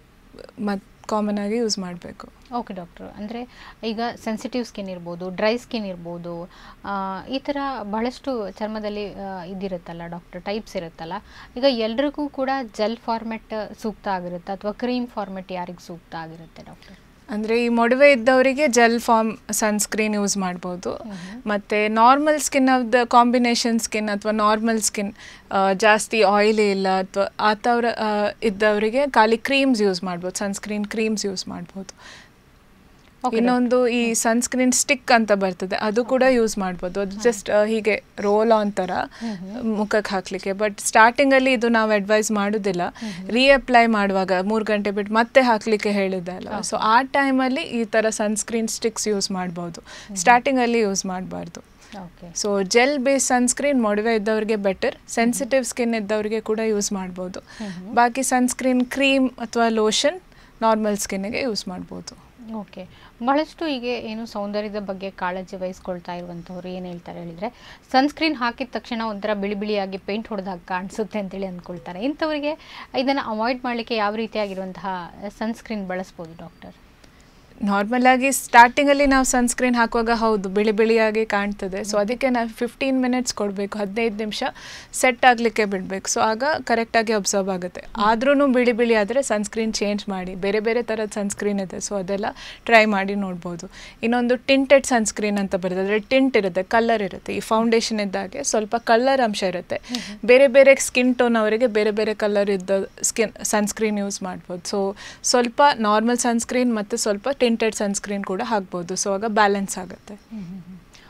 Speaker 2: ಕಾಮನ್ ಆಗಿ ಯೂಸ್ ಮಾಡಬೇಕು.
Speaker 1: ಓಕೆ ಡಾಕ್ಟರ್, ಅಂದರೆ ಈಗ ಸೆನ್ಸಿಟಿವ್ ಸ್ಕಿನ್ ಇರ್ಬೋದು, ಡ್ರೈ ಸ್ಕಿನ್ ಇರ್ಬೋದು, ಈ ಥರ ಬಹಳಷ್ಟು ಚರ್ಮದಲ್ಲಿ ಇದಿರುತ್ತಲ್ಲ ಡಾಕ್ಟರ್, ಟೈಪ್ಸ್ ಇರುತ್ತಲ್ಲ, ಈಗ ಎಲ್ರಿಗೂ ಕೂಡ ಜೆಲ್ ಫಾರ್ಮೆಟ್ ಸೂಕ್ತ ಆಗಿರುತ್ತೆ ಅಥವಾ ಕ್ರೀಮ್ ಫಾರ್ಮೆಟ್ ಯಾರಿಗೆ ಸೂಕ್ತ ಆಗಿರುತ್ತೆ ಡಾಕ್ಟರ್?
Speaker 2: ಅಂದರೆ ಈ ಮೊಡವೆ ಇದ್ದವರಿಗೆ ಜೆಲ್ ಫಾರ್ಮ್ ಸನ್ಸ್ಕ್ರೀನ್ ಯೂಸ್ ಮಾಡ್ಬೋದು. ಮತ್ತು normal skin of the combination skin ಅಥವಾ ನಾರ್ಮಲ್ ಸ್ಕಿನ್, ಜಾಸ್ತಿ ಆಯಿಲಿ ಇಲ್ಲ ಅಥವಾ ಆ ಥರ ಇದ್ದವರಿಗೆ ಖಾಲಿ ಕ್ರೀಮ್ಸ್ ಯೂಸ್ ಮಾಡ್ಬೋದು, ಸನ್ಸ್ಕ್ರೀನ್ ಕ್ರೀಮ್ಸ್ ಯೂಸ್ ಮಾಡ್ಬೋದು. ಇನ್ನೊಂದು ಈ ಸನ್ಸ್ಕ್ರೀನ್ ಸ್ಟಿಕ್ ಅಂತ ಬರ್ತದೆ, ಅದು ಕೂಡ ಯೂಸ್ ಮಾಡ್ಬೋದು. ಅದು ಜಸ್ಟ್ ಹೀಗೆ ರೋಲ್ ಆನ್ ಥರ ಮುಖಕ್ಕೆ ಹಾಕಲಿಕ್ಕೆ. ಬಟ್ ಸ್ಟಾರ್ಟಿಂಗಲ್ಲಿ ಇದು ನಾವು ಅಡ್ವೈಸ್ ಮಾಡೋದಿಲ್ಲ, ರೀಅಪ್ಲೈ ಮಾಡುವಾಗ 3 ಗಂಟೆ ಬಿಟ್ಟು ಮತ್ತೆ ಹಾಕಲಿಕ್ಕೆ ಹೇಳಿದೆ ಅಲ್ಲ. ಸೊ ಆ ಟೈಮಲ್ಲಿ ಈ ಥರ ಸನ್ಸ್ಕ್ರೀನ್ ಸ್ಟಿಕ್ಸ್ ಯೂಸ್ ಮಾಡ್ಬೋದು, ಸ್ಟಾರ್ಟಿಂಗಲ್ಲಿ ಯೂಸ್ ಮಾಡಬಾರ್ದು. ಸೊ ಜೆಲ್ ಬೇಸ್ ಸನ್ಸ್ಕ್ರೀನ್ ಮೊಡವೆ ಇದ್ದವ್ರಿಗೆ ಬೆಟರ್, ಸೆನ್ಸಿಟಿವ್ ಸ್ಕಿನ್ ಇದ್ದವ್ರಿಗೆ ಕೂಡ ಯೂಸ್ ಮಾಡ್ಬೋದು. ಬಾಕಿ ಸನ್ಸ್ಕ್ರೀನ್ ಕ್ರೀಮ್ ಅಥವಾ ಲೋಷನ್ ನಾರ್ಮಲ್ ಸ್ಕಿನ್ನಿಗೆ ಯೂಸ್ ಮಾಡ್ಬೋದು.
Speaker 1: ಓಕೆ, ಬಹಳಷ್ಟು ಈಗ ಏನು ಸೌಂದರ್ಯದ ಬಗ್ಗೆ ಕಾಳಜಿ ವಹಿಸ್ಕೊಳ್ತಾ ಇರುವಂಥವ್ರು ಏನು ಹೇಳ್ತಾರೆ ಹೇಳಿದರೆ, ಸನ್ಸ್ಕ್ರೀನ್ ಹಾಕಿದ ತಕ್ಷಣ ಒಂಥರ ಬಿಳಿ ಬಿಳಿಯಾಗಿ ಪೇಂಟ್ ಹೊಡೆದಾಗ ಕಾಣಿಸುತ್ತೆ ಅಂತೇಳಿ ಅಂದ್ಕೊಳ್ತಾರೆ. ಇಂಥವರಿಗೆ ಇದನ್ನು ಅವಾಯ್ಡ್ ಮಾಡಲಿಕ್ಕೆ ಯಾವ ರೀತಿಯಾಗಿರುವಂತಹ ಸನ್ಸ್ಕ್ರೀನ್ ಬಳಸ್ಬೋದು ಡಾಕ್ಟರ್?
Speaker 2: ನಾರ್ಮಲ್ ಆಗಿ ಸ್ಟಾರ್ಟಿಂಗಲ್ಲಿ ನಾವು ಸನ್ಸ್ಕ್ರೀನ್ ಹಾಕುವಾಗ ಹೌದು ಬಿಳಿ ಬಿಳಿಯಾಗಿ ಕಾಣ್ತದೆ. ಸೊ ಅದಕ್ಕೆ ನಾವು 15 ಮಿನಿಟ್ಸ್ ಕೊಡಬೇಕು, 15 ನಿಮಿಷ ಸೆಟ್ ಆಗಲಿಕ್ಕೆ ಬಿಡಬೇಕು. ಸೊ ಆಗ ಕರೆಕ್ಟಾಗಿ ಅಬ್ಸರ್ವ್ ಆಗುತ್ತೆ. ಆದ್ರೂ ಬಿಳಿ ಬಿಳಿ ಆದರೆ ಸನ್ಸ್ಕ್ರೀನ್ ಚೇಂಜ್ ಮಾಡಿ, ಬೇರೆ ಬೇರೆ ಥರದ ಸನ್ಸ್ಕ್ರೀನ್ ಇದೆ. ಸೊ ಅದೆಲ್ಲ ಟ್ರೈ ಮಾಡಿ ನೋಡ್ಬೋದು. ಇನ್ನೊಂದು ಟಿಂಟೆಡ್ ಸನ್ಸ್ಕ್ರೀನ್ ಅಂತ ಬರುತ್ತೆ, ಅದರಲ್ಲಿ ಟಿಂಟ್ ಇರುತ್ತೆ, ಕಲರ್ ಇರುತ್ತೆ. ಈ ಫೌಂಡೇಶನ್ ಇದ್ದಾಗೆ ಸ್ವಲ್ಪ ಕಲರ್ ಅಂಶ ಇರುತ್ತೆ. ಬೇರೆ ಬೇರೆ ಸ್ಕಿನ್ ಟೋನ್ ಅವರಿಗೆ ಬೇರೆ ಬೇರೆ ಕಲರ್ ಇದ್ದ ಸನ್ಸ್ಕ್ರೀನ್ ಯೂಸ್ ಮಾಡ್ಬೋದು. ಸೊ ಸ್ವಲ್ಪ ನಾರ್ಮಲ್ ಸನ್ಸ್ಕ್ರೀನ್ ಮತ್ತು ಸ್ವಲ್ಪ ಟಿಂಟೆಡ್ ಸನ್ಸ್ಕ್ರೀನ್ ಕೂಡ ಹಾಕ್ಬೋದು. ಸೊ ಆಗ ಬ್ಯಾಲೆನ್ಸ್ ಆಗುತ್ತೆ.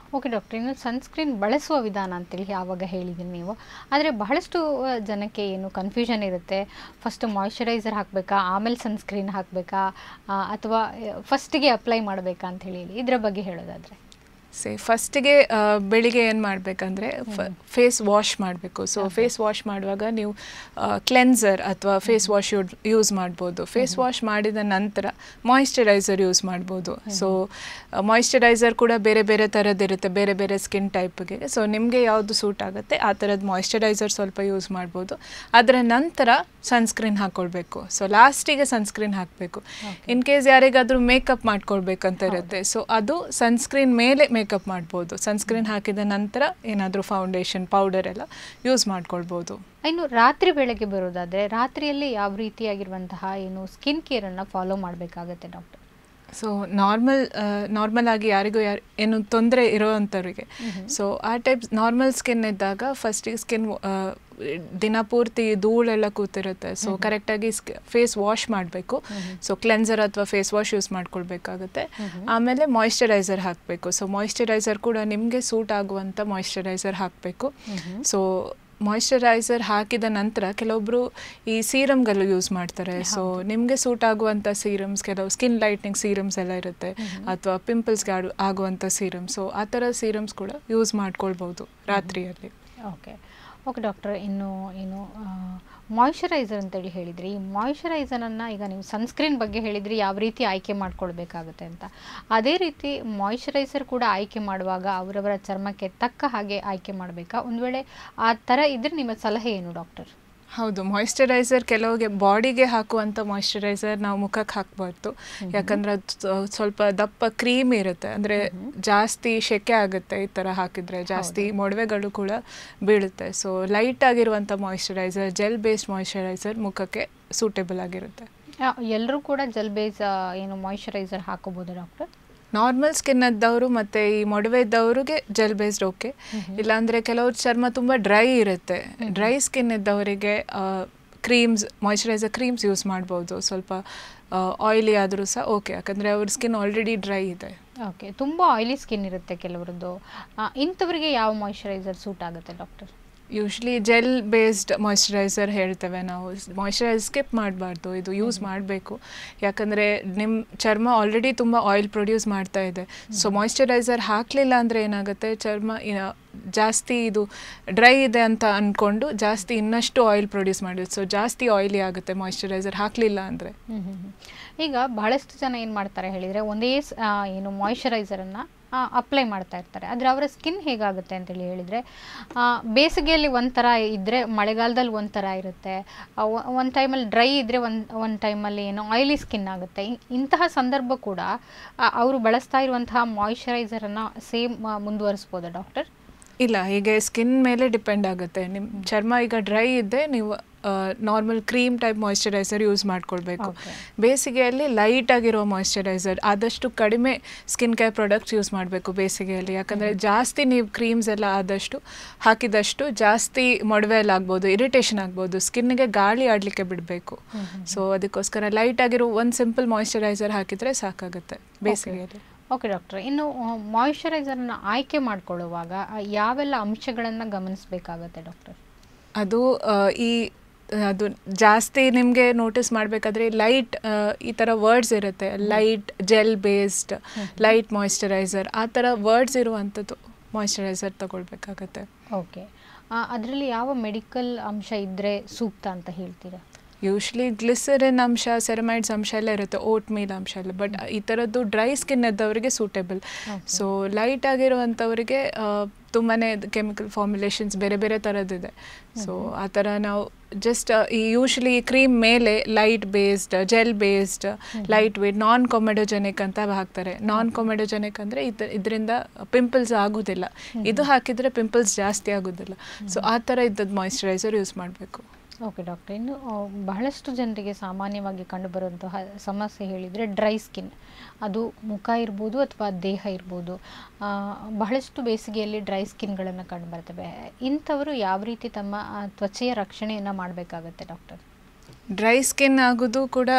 Speaker 1: ಓಕೆ ಡಾಕ್ಟರ್, ಇನ್ನು ಸನ್ಸ್ಕ್ರೀನ್ ಬಳಸುವ ವಿಧಾನ ಅಂತೇಳಿ ಯಾವಾಗ ಹೇಳಿದ್ದೀನಿ ನೀವು, ಆದರೆ ಬಹಳಷ್ಟು ಜನಕ್ಕೆ ಏನು ಕನ್ಫ್ಯೂಷನ್ ಇರುತ್ತೆ, ಫಸ್ಟ್ ಮಾಯ್ಶ್ಚರೈಸರ್ ಹಾಕಬೇಕಾ ಆಮೇಲೆ ಸನ್ಸ್ಕ್ರೀನ್ ಹಾಕಬೇಕಾ ಅಥವಾ ಫಸ್ಟಿಗೆ ಅಪ್ಲೈ ಮಾಡಬೇಕಾ ಅಂತ ಹೇಳಿ ಇದರ ಬಗ್ಗೆ ಹೇಳೋದಾದರೆ?
Speaker 2: ಫಸ್ಟಿಗೆ ಬೆಳಿಗ್ಗೆ ಏನು ಮಾಡಬೇಕಂದ್ರೆ ಫೇಸ್ ವಾಶ್ ಮಾಡಬೇಕು. ಸೊ ಫೇಸ್ ವಾಶ್ ಮಾಡುವಾಗ ನೀವು ಕ್ಲೆನ್ಸರ್ ಅಥವಾ ಫೇಸ್ ವಾಶ್ ಯೂಸ್ ಮಾಡ್ಬೋದು. ಫೇಸ್ ವಾಶ್ ಮಾಡಿದ ನಂತರ ಮಾಯಿಶ್ಚರೈಸರ್ ಯೂಸ್ ಮಾಡ್ಬೋದು. ಸೊ ಮಾಯಿಶ್ಚರೈಸರ್ ಕೂಡ ಬೇರೆ ಬೇರೆ ಥರದ್ದಿರುತ್ತೆ, ಬೇರೆ ಬೇರೆ ಸ್ಕಿನ್ ಟೈಪ್ಗೆ. ಸೊ ನಿಮಗೆ ಯಾವುದು ಸೂಟ್ ಆಗುತ್ತೆ ಆ ಥರದ್ದು ಮಾಯಿಶ್ಚರೈಸರ್ ಸ್ವಲ್ಪ ಯೂಸ್ ಮಾಡ್ಬೋದು. ಅದರ ನಂತರ ಸನ್ಸ್ಕ್ರೀನ್ ಹಾಕ್ಕೊಳ್ಬೇಕು. ಸೊ ಲಾಸ್ಟಿಗೆ ಸನ್ಸ್ಕ್ರೀನ್ ಹಾಕಬೇಕು. ಇನ್ ಕೇಸ್ ಯಾರಿಗಾದರೂ ಮೇಕಪ್ ಮಾಡ್ಕೊಳ್ಬೇಕಂತ ಇರುತ್ತೆ, ಸೊ ಅದು ಸನ್ಸ್ಕ್ರೀನ್ ಮೇಲೆ ಮೇಕಪ್ ಮಾಡ್ಬೋದು. ಸನ್ಸ್ಕ್ರೀನ್ ಹಾಕಿದ ನಂತರ ಏನಾದರೂ ಫೌಂಡೇಶನ್ ಪೌಡರ್ ಎಲ್ಲ ಯೂಸ್ ಮಾಡ್ಕೊಳ್ಬೋದು.
Speaker 1: ಇನ್ನು ರಾತ್ರಿ ಬೆಳಗ್ಗೆ ಬರೋದಾದರೆ ರಾತ್ರಿಯಲ್ಲಿ ಯಾವ ರೀತಿಯಾಗಿರುವಂತಹ ಏನು ಸ್ಕಿನ್ ಕೇರನ್ನು ಫಾಲೋ ಮಾಡಬೇಕಾಗತ್ತೆ ಡಾಕ್ಟರ್?
Speaker 2: ಸೊ ನಾರ್ಮಲ್ ಆಗಿ ಯಾರಿಗೂ ಏನು ತೊಂದರೆ ಇರೋವಂಥವ್ರಿಗೆ, ಸೊ ಆ ಟೈಪ್ ನಾರ್ಮಲ್ ಸ್ಕಿನ್ ಇದ್ದಾಗ ಫಸ್ಟಿಗೆ ಸ್ಕಿನ್ ದಿನಪೂರ್ತಿ ಧೂಳೆಲ್ಲ ಕೂತಿರುತ್ತೆ. ಸೊ ಕರೆಕ್ಟಾಗಿ ಫೇಸ್ ವಾಶ್ ಮಾಡಬೇಕು. ಸೊ ಕ್ಲೆನ್ಸರ್ ಅಥವಾ ಫೇಸ್ ವಾಶ್ ಯೂಸ್ ಮಾಡ್ಕೊಳ್ಬೇಕಾಗುತ್ತೆ. ಆಮೇಲೆ ಮಾಯಿಶ್ಚರೈಸರ್ ಹಾಕಬೇಕು. ಸೊ ಮಾಯಿಶ್ಚರೈಸರ್ ಕೂಡ ನಿಮಗೆ ಸೂಟ್ ಆಗುವಂಥ ಮಾಯಿಶ್ಚರೈಸರ್ ಹಾಕಬೇಕು. ಸೊ ಮಾಯಿಶ್ಚರೈಸರ್ ಹಾಕಿದ ನಂತರ ಕೆಲವೊಬ್ಬರು ಈ ಸೀರಮ್ಗಳು ಯೂಸ್ ಮಾಡ್ತಾರೆ. ಸೊ ನಿಮಗೆ ಸೂಟ್ ಆಗುವಂಥ ಸೀರಮ್ಸ್, ಕೆಲವು ಸ್ಕಿನ್ ಲೈಟ್ನಿಂಗ್ ಸೀರಮ್ಸ್ ಎಲ್ಲ ಇರುತ್ತೆ, ಅಥವಾ ಪಿಂಪಲ್ಸ್ಗೆ ಆಗುವಂಥ ಸೀರಮ್. ಸೊ ಆ ಥರ ಸೀರಮ್ಸ್ ಕೂಡ ಯೂಸ್ ಮಾಡ್ಕೊಳ್ಬೋದು ರಾತ್ರಿಯಲ್ಲಿ.
Speaker 1: ಓಕೆ ಓಕೆ ಡಾಕ್ಟರ್, ಇನ್ನು ಏನು ಮಾಯಿಶ್ಚರೈಸರ್ ಅಂತೇಳಿ ಹೇಳಿದ್ರಿ, ಈ ಮಾಯಿಶ್ಚರೈಸರನ್ನು ಈಗ ನೀವು ಸನ್ಸ್ಕ್ರೀನ್ ಬಗ್ಗೆ ಹೇಳಿದ್ರಿ ಯಾವ ರೀತಿ ಆಯ್ಕೆ ಮಾಡ್ಕೊಳ್ಬೇಕಾಗುತ್ತೆ ಅಂತ, ಅದೇ ರೀತಿ ಮಾಯಿಶ್ಚರೈಸರ್ ಕೂಡ ಆಯ್ಕೆ ಮಾಡುವಾಗ ಅವರವರ ಚರ್ಮಕ್ಕೆ ತಕ್ಕ ಹಾಗೆ ಆಯ್ಕೆ ಮಾಡಬೇಕಾ? ಒಂದು ವೇಳೆ ಆ ಥರ ಇದ್ದರೆ ನಿಮ್ಮ ಸಲಹೆ ಏನು ಡಾಕ್ಟರ್?
Speaker 2: ಹೌದು, ಮಾಯಿಶ್ಚರೈಸರ್ ಕೆಲವಿಗೆ ಬಾಡಿಗೆ ಹಾಕುವಂಥ ಮಾಯಿಶ್ಚರೈಸರ್ ನಾವು ಮುಖಕ್ಕೆ ಹಾಕಬಾರ್ದು. ಯಾಕಂದರೆ ಅದು ಸ್ವಲ್ಪ ದಪ್ಪ ಕ್ರೀಮ್ ಇರುತ್ತೆ, ಅಂದರೆ ಜಾಸ್ತಿ ಸೆಕೆ ಆಗುತ್ತೆ ಈ ಥರ ಹಾಕಿದರೆ, ಜಾಸ್ತಿ ಮೊಡವೆಗಳು ಕೂಡ ಬೀಳುತ್ತೆ. ಸೊ ಲೈಟ್ ಆಗಿರುವಂಥ ಮಾಯಿಶ್ಚರೈಸರ್, ಜೆಲ್ ಬೇಸ್ಡ್ ಮಾಯಿಶ್ಚರೈಸರ್ ಮುಖಕ್ಕೆ ಸೂಟೇಬಲ್ ಆಗಿರುತ್ತೆ.
Speaker 1: ಎಲ್ಲರೂ ಕೂಡ ಜೆಲ್ ಬೇಸ್ ಏನು ಮಾಯಿಶ್ಚರೈಸರ್ ಹಾಕೋಬೋದಾ ಡಾಕ್ಟರ್?
Speaker 2: ನಾರ್ಮಲ್ ಸ್ಕಿನ್ ಇದ್ದವರು ಮತ್ತು ಈ ಮೊಡವೆ ಇದ್ದವ್ರಿಗೆ ಜೆಲ್ ಬೇಸ್ಡ್ ಓಕೆ. ಇಲ್ಲಾಂದರೆ ಕೆಲವ್ರ ಚರ್ಮ ತುಂಬ ಡ್ರೈ ಇರುತ್ತೆ, ಡ್ರೈ ಸ್ಕಿನ್ ಇದ್ದವರಿಗೆ ಕ್ರೀಮ್ಸ್, ಮಾಯಿಶ್ಚರೈಸರ್ ಕ್ರೀಮ್ಸ್ ಯೂಸ್ ಮಾಡ್ಬೋದು. ಸ್ವಲ್ಪ ಆಯಿಲಿ ಆದರೂ ಸಹ ಓಕೆ, ಯಾಕಂದರೆ ಅವ್ರ ಸ್ಕಿನ್ ಆಲ್ರೆಡಿ ಡ್ರೈ ಇದೆ.
Speaker 1: ಓಕೆ, ತುಂಬ ಆಯಿಲಿ ಸ್ಕಿನ್ ಇರುತ್ತೆ ಕೆಲವ್ರದ್ದು, ಇಂಥವರಿಗೆ ಯಾವ ಮಾಯಿಶ್ಚರೈಸರ್ ಸೂಟ್ ಆಗುತ್ತೆ doctor?
Speaker 2: Usually gel based moisturiser ಹೇಳ್ತೇವೆ ನಾವು. ಮಾಯಿಶ್ಚರೈಸರ್ ಸ್ಕಿಪ್ ಮಾಡಬಾರ್ದು, ಇದು ಯೂಸ್ ಮಾಡಬೇಕು. ಯಾಕಂದರೆ ನಿಮ್ಮ ಚರ್ಮ ಆಲ್ರೆಡಿ ತುಂಬ ಆಯಿಲ್ ಪ್ರೊಡ್ಯೂಸ್ ಮಾಡ್ತಾ ಇದೆ. ಸೊ ಮಾಯಿಶ್ಚರೈಸರ್ ಹಾಕಲಿಲ್ಲ ಅಂದರೆ ಏನಾಗುತ್ತೆ, ಚರ್ಮ ಜಾಸ್ತಿ ಇದು ಡ್ರೈ ಇದೆ ಅಂತ ಅಂದ್ಕೊಂಡು ಜಾಸ್ತಿ ಇನ್ನಷ್ಟು ಆಯಿಲ್ ಪ್ರೊಡ್ಯೂಸ್ ಮಾಡುತ್ತೆ. ಸೊ ಜಾಸ್ತಿ ಆಯಿಲಿ ಆಗುತ್ತೆ ಮಾಯಿಶ್ಚರೈಸರ್ ಹಾಕಲಿಲ್ಲ ಅಂದರೆ.
Speaker 1: ಈಗ ಬಹಳಷ್ಟು ಜನ ಏನು ಮಾಡ್ತಾರೆ ಹೇಳಿದರೆ, ಒಂದೇ ಏನು ಮಾಯಿಶ್ಚರೈಸರನ್ನು ಅಪ್ಲೈ ಮಾಡ್ತಾ ಇರ್ತಾರೆ, ಆದರೆ ಅವರ ಸ್ಕಿನ್ ಹೇಗಾಗುತ್ತೆ ಅಂತೇಳಿ ಹೇಳಿದರೆ, ಬೇಸಿಗೆಯಲ್ಲಿ ಒಂಥರ ಇದ್ದರೆ ಮಳೆಗಾಲದಲ್ಲಿ ಒಂಥರ ಇರುತ್ತೆ, ಒಂದು ಟೈಮಲ್ಲಿ ಡ್ರೈ ಇದ್ದರೆ ಒಂದು ಟೈಮಲ್ಲಿ ಏನೋ ಆಯಿಲಿ ಸ್ಕಿನ್ ಆಗುತ್ತೆ. ಇಂತಹ ಸಂದರ್ಭ ಕೂಡ ಅವರು ಬಳಸ್ತಾ ಇರುವಂತಹ ಮಾಯಿಶ್ಚರೈಸರನ್ನು ಸೇಮ್ ಮುಂದುವರಿಸ್ಬೋದಾ ಡಾಕ್ಟರ್?
Speaker 2: ಇಲ್ಲ, ಹೀಗೆ ಸ್ಕಿನ್ ಮೇಲೆ ಡಿಪೆಂಡ್ ಆಗುತ್ತೆ. ನಿಮ್ಮ ಚರ್ಮ ಈಗ ಡ್ರೈ ಇದ್ದರೆ ನೀವು normal cream type moisturiser use ಮಾಡ್ಕೊಳ್ಬೇಕು. ಬೇಸಿಗೆಯಲ್ಲಿ ಲೈಟ್ ಆಗಿರೋ ಮಾಯಿಶ್ಚರೈಸರ್, ಆದಷ್ಟು ಕಡಿಮೆ ಸ್ಕಿನ್ ಕೇರ್ ಪ್ರಾಡಕ್ಟ್ಸ್ ಯೂಸ್ ಮಾಡಬೇಕು ಬೇಸಿಗೆಯಲ್ಲಿ. ಯಾಕಂದರೆ ಜಾಸ್ತಿ ನೀವು ಕ್ರೀಮ್ಸ್ ಎಲ್ಲ ಆದಷ್ಟು ಹಾಕಿದಷ್ಟು ಜಾಸ್ತಿ ಮೊಡವೆ ಎಲ್ಲ ಆಗ್ಬೋದು, ಇರಿಟೇಷನ್ ಆಗ್ಬೋದು, ಸ್ಕಿನ್ಗೆ ಗಾಳಿ ಆಡಲಿಕ್ಕೆ ಬಿಡಬೇಕು. ಸೊ ಅದಕ್ಕೋಸ್ಕರ ಲೈಟ್ ಆಗಿರೋ ಒಂದು ಸಿಂಪಲ್ ಮಾಯಿಶ್ಚರೈಸರ್ ಹಾಕಿದರೆ ಸಾಕಾಗುತ್ತೆ ಬೇಸಿಗೆಯಲ್ಲಿ.
Speaker 1: ಓಕೆ ಡಾಕ್ಟರ್, ಇನ್ನು ಮಾಯಿಶ್ಚರೈಸರನ್ನು ಆಯ್ಕೆ ಮಾಡಿಕೊಳ್ಳುವಾಗ ಯಾವೆಲ್ಲ ಅಂಶಗಳನ್ನು ಗಮನಿಸಬೇಕಾಗತ್ತೆ ಡಾಕ್ಟರ್?
Speaker 2: ಅದು ಜಾಸ್ತಿ ನಿಮಗೆ ನೋಟಿಸ್ ಮಾಡಬೇಕಾದ್ರೆ ಲೈಟ್ ಈ ಥರ ವರ್ಡ್ಸ್ ಇರುತ್ತೆ, light, gel based, light moisturiser, ಆ ಥರ ವರ್ಡ್ಸ್ ಇರುವಂಥದ್ದು ಮಾಯಿಶ್ಚರೈಸರ್ ತಗೊಳ್ಬೇಕಾಗತ್ತೆ.
Speaker 1: ಓಕೆ, ಅದರಲ್ಲಿ ಯಾವ ಮೆಡಿಕಲ್ ಅಂಶ ಇದ್ದರೆ ಸೂಕ್ತ ಅಂತ ಹೇಳ್ತೀರಾ?
Speaker 2: ಯೂಶ್ವಲಿ ಗ್ಲಿಸರಿನ್ ಅಂಶ, ಸೆರಮೈಡ್ಸ್ ಅಂಶ ಎಲ್ಲ ಇರುತ್ತೆ, ಓಟ್ ಮೀಲ್ ಅಂಶ ಎಲ್ಲ. ಬಟ್ ಈ ಥರದ್ದು ಡ್ರೈ ಸ್ಕಿನ್ ಇದ್ದವರಿಗೆ ಸೂಟೇಬಲ್. ಸೊ ಲೈಟ್ ಆಗಿರುವಂಥವರಿಗೆ ತುಂಬಾ ಕೆಮಿಕಲ್ ಫಾರ್ಮುಲೇಷನ್ಸ್ ಬೇರೆ ಬೇರೆ ಥರದ್ದಿದೆ. ಸೊ ಆ ಥರ ನಾವು ಜಸ್ಟ್ ಈ ಯೂಶ್ವಲಿ ಕ್ರೀಮ್ ಮೇಲೆ light based, gel based, lightweight, non comedogenic ಅಂತ ಹಾಕ್ತಾರೆ. ನಾನ್ ಕೊಮೆಡೋಜೆನಿಕ್ ಅಂದರೆ ಇದರಿಂದ ಪಿಂಪಲ್ಸ್ ಆಗೋದಿಲ್ಲ, ಇದು ಹಾಕಿದರೆ ಪಿಂಪಲ್ಸ್ ಜಾಸ್ತಿ ಆಗೋದಿಲ್ಲ. ಸೊ ಆ ಥರ ಇದ್ದದ್ದು ಮಾಯಿಶ್ಚರೈಸರ್ ಯೂಸ್ ಮಾಡಬೇಕು.
Speaker 1: ಓಕೆ ಡಾಕ್ಟರ್, ಇನ್ನು ಬಹಳಷ್ಟು ಜನರಿಗೆ ಸಾಮಾನ್ಯವಾಗಿ ಕಂಡುಬರುವಂತಹ ಸಮಸ್ಯೆ ಹೇಳಿದರೆ ಡ್ರೈ ಸ್ಕಿನ್, ಅದು ಮುಖ ಇರ್ಬೋದು ಅಥವಾ ದೇಹ ಇರ್ಬೋದು, ಬಹಳಷ್ಟು ಬೇಸಿಗೆಯಲ್ಲಿ ಡ್ರೈ ಸ್ಕಿನ್ಗಳನ್ನು ಕಂಡುಬರ್ತವೆ. ಇಂಥವರು ಯಾವ ರೀತಿ ತಮ್ಮ ತ್ವಚೆಯ ರಕ್ಷಣೆಯನ್ನು ಮಾಡಬೇಕಾಗತ್ತೆ ಡಾಕ್ಟರ್?
Speaker 2: ಡ್ರೈ ಸ್ಕಿನ್ ಆಗೋದು ಕೂಡ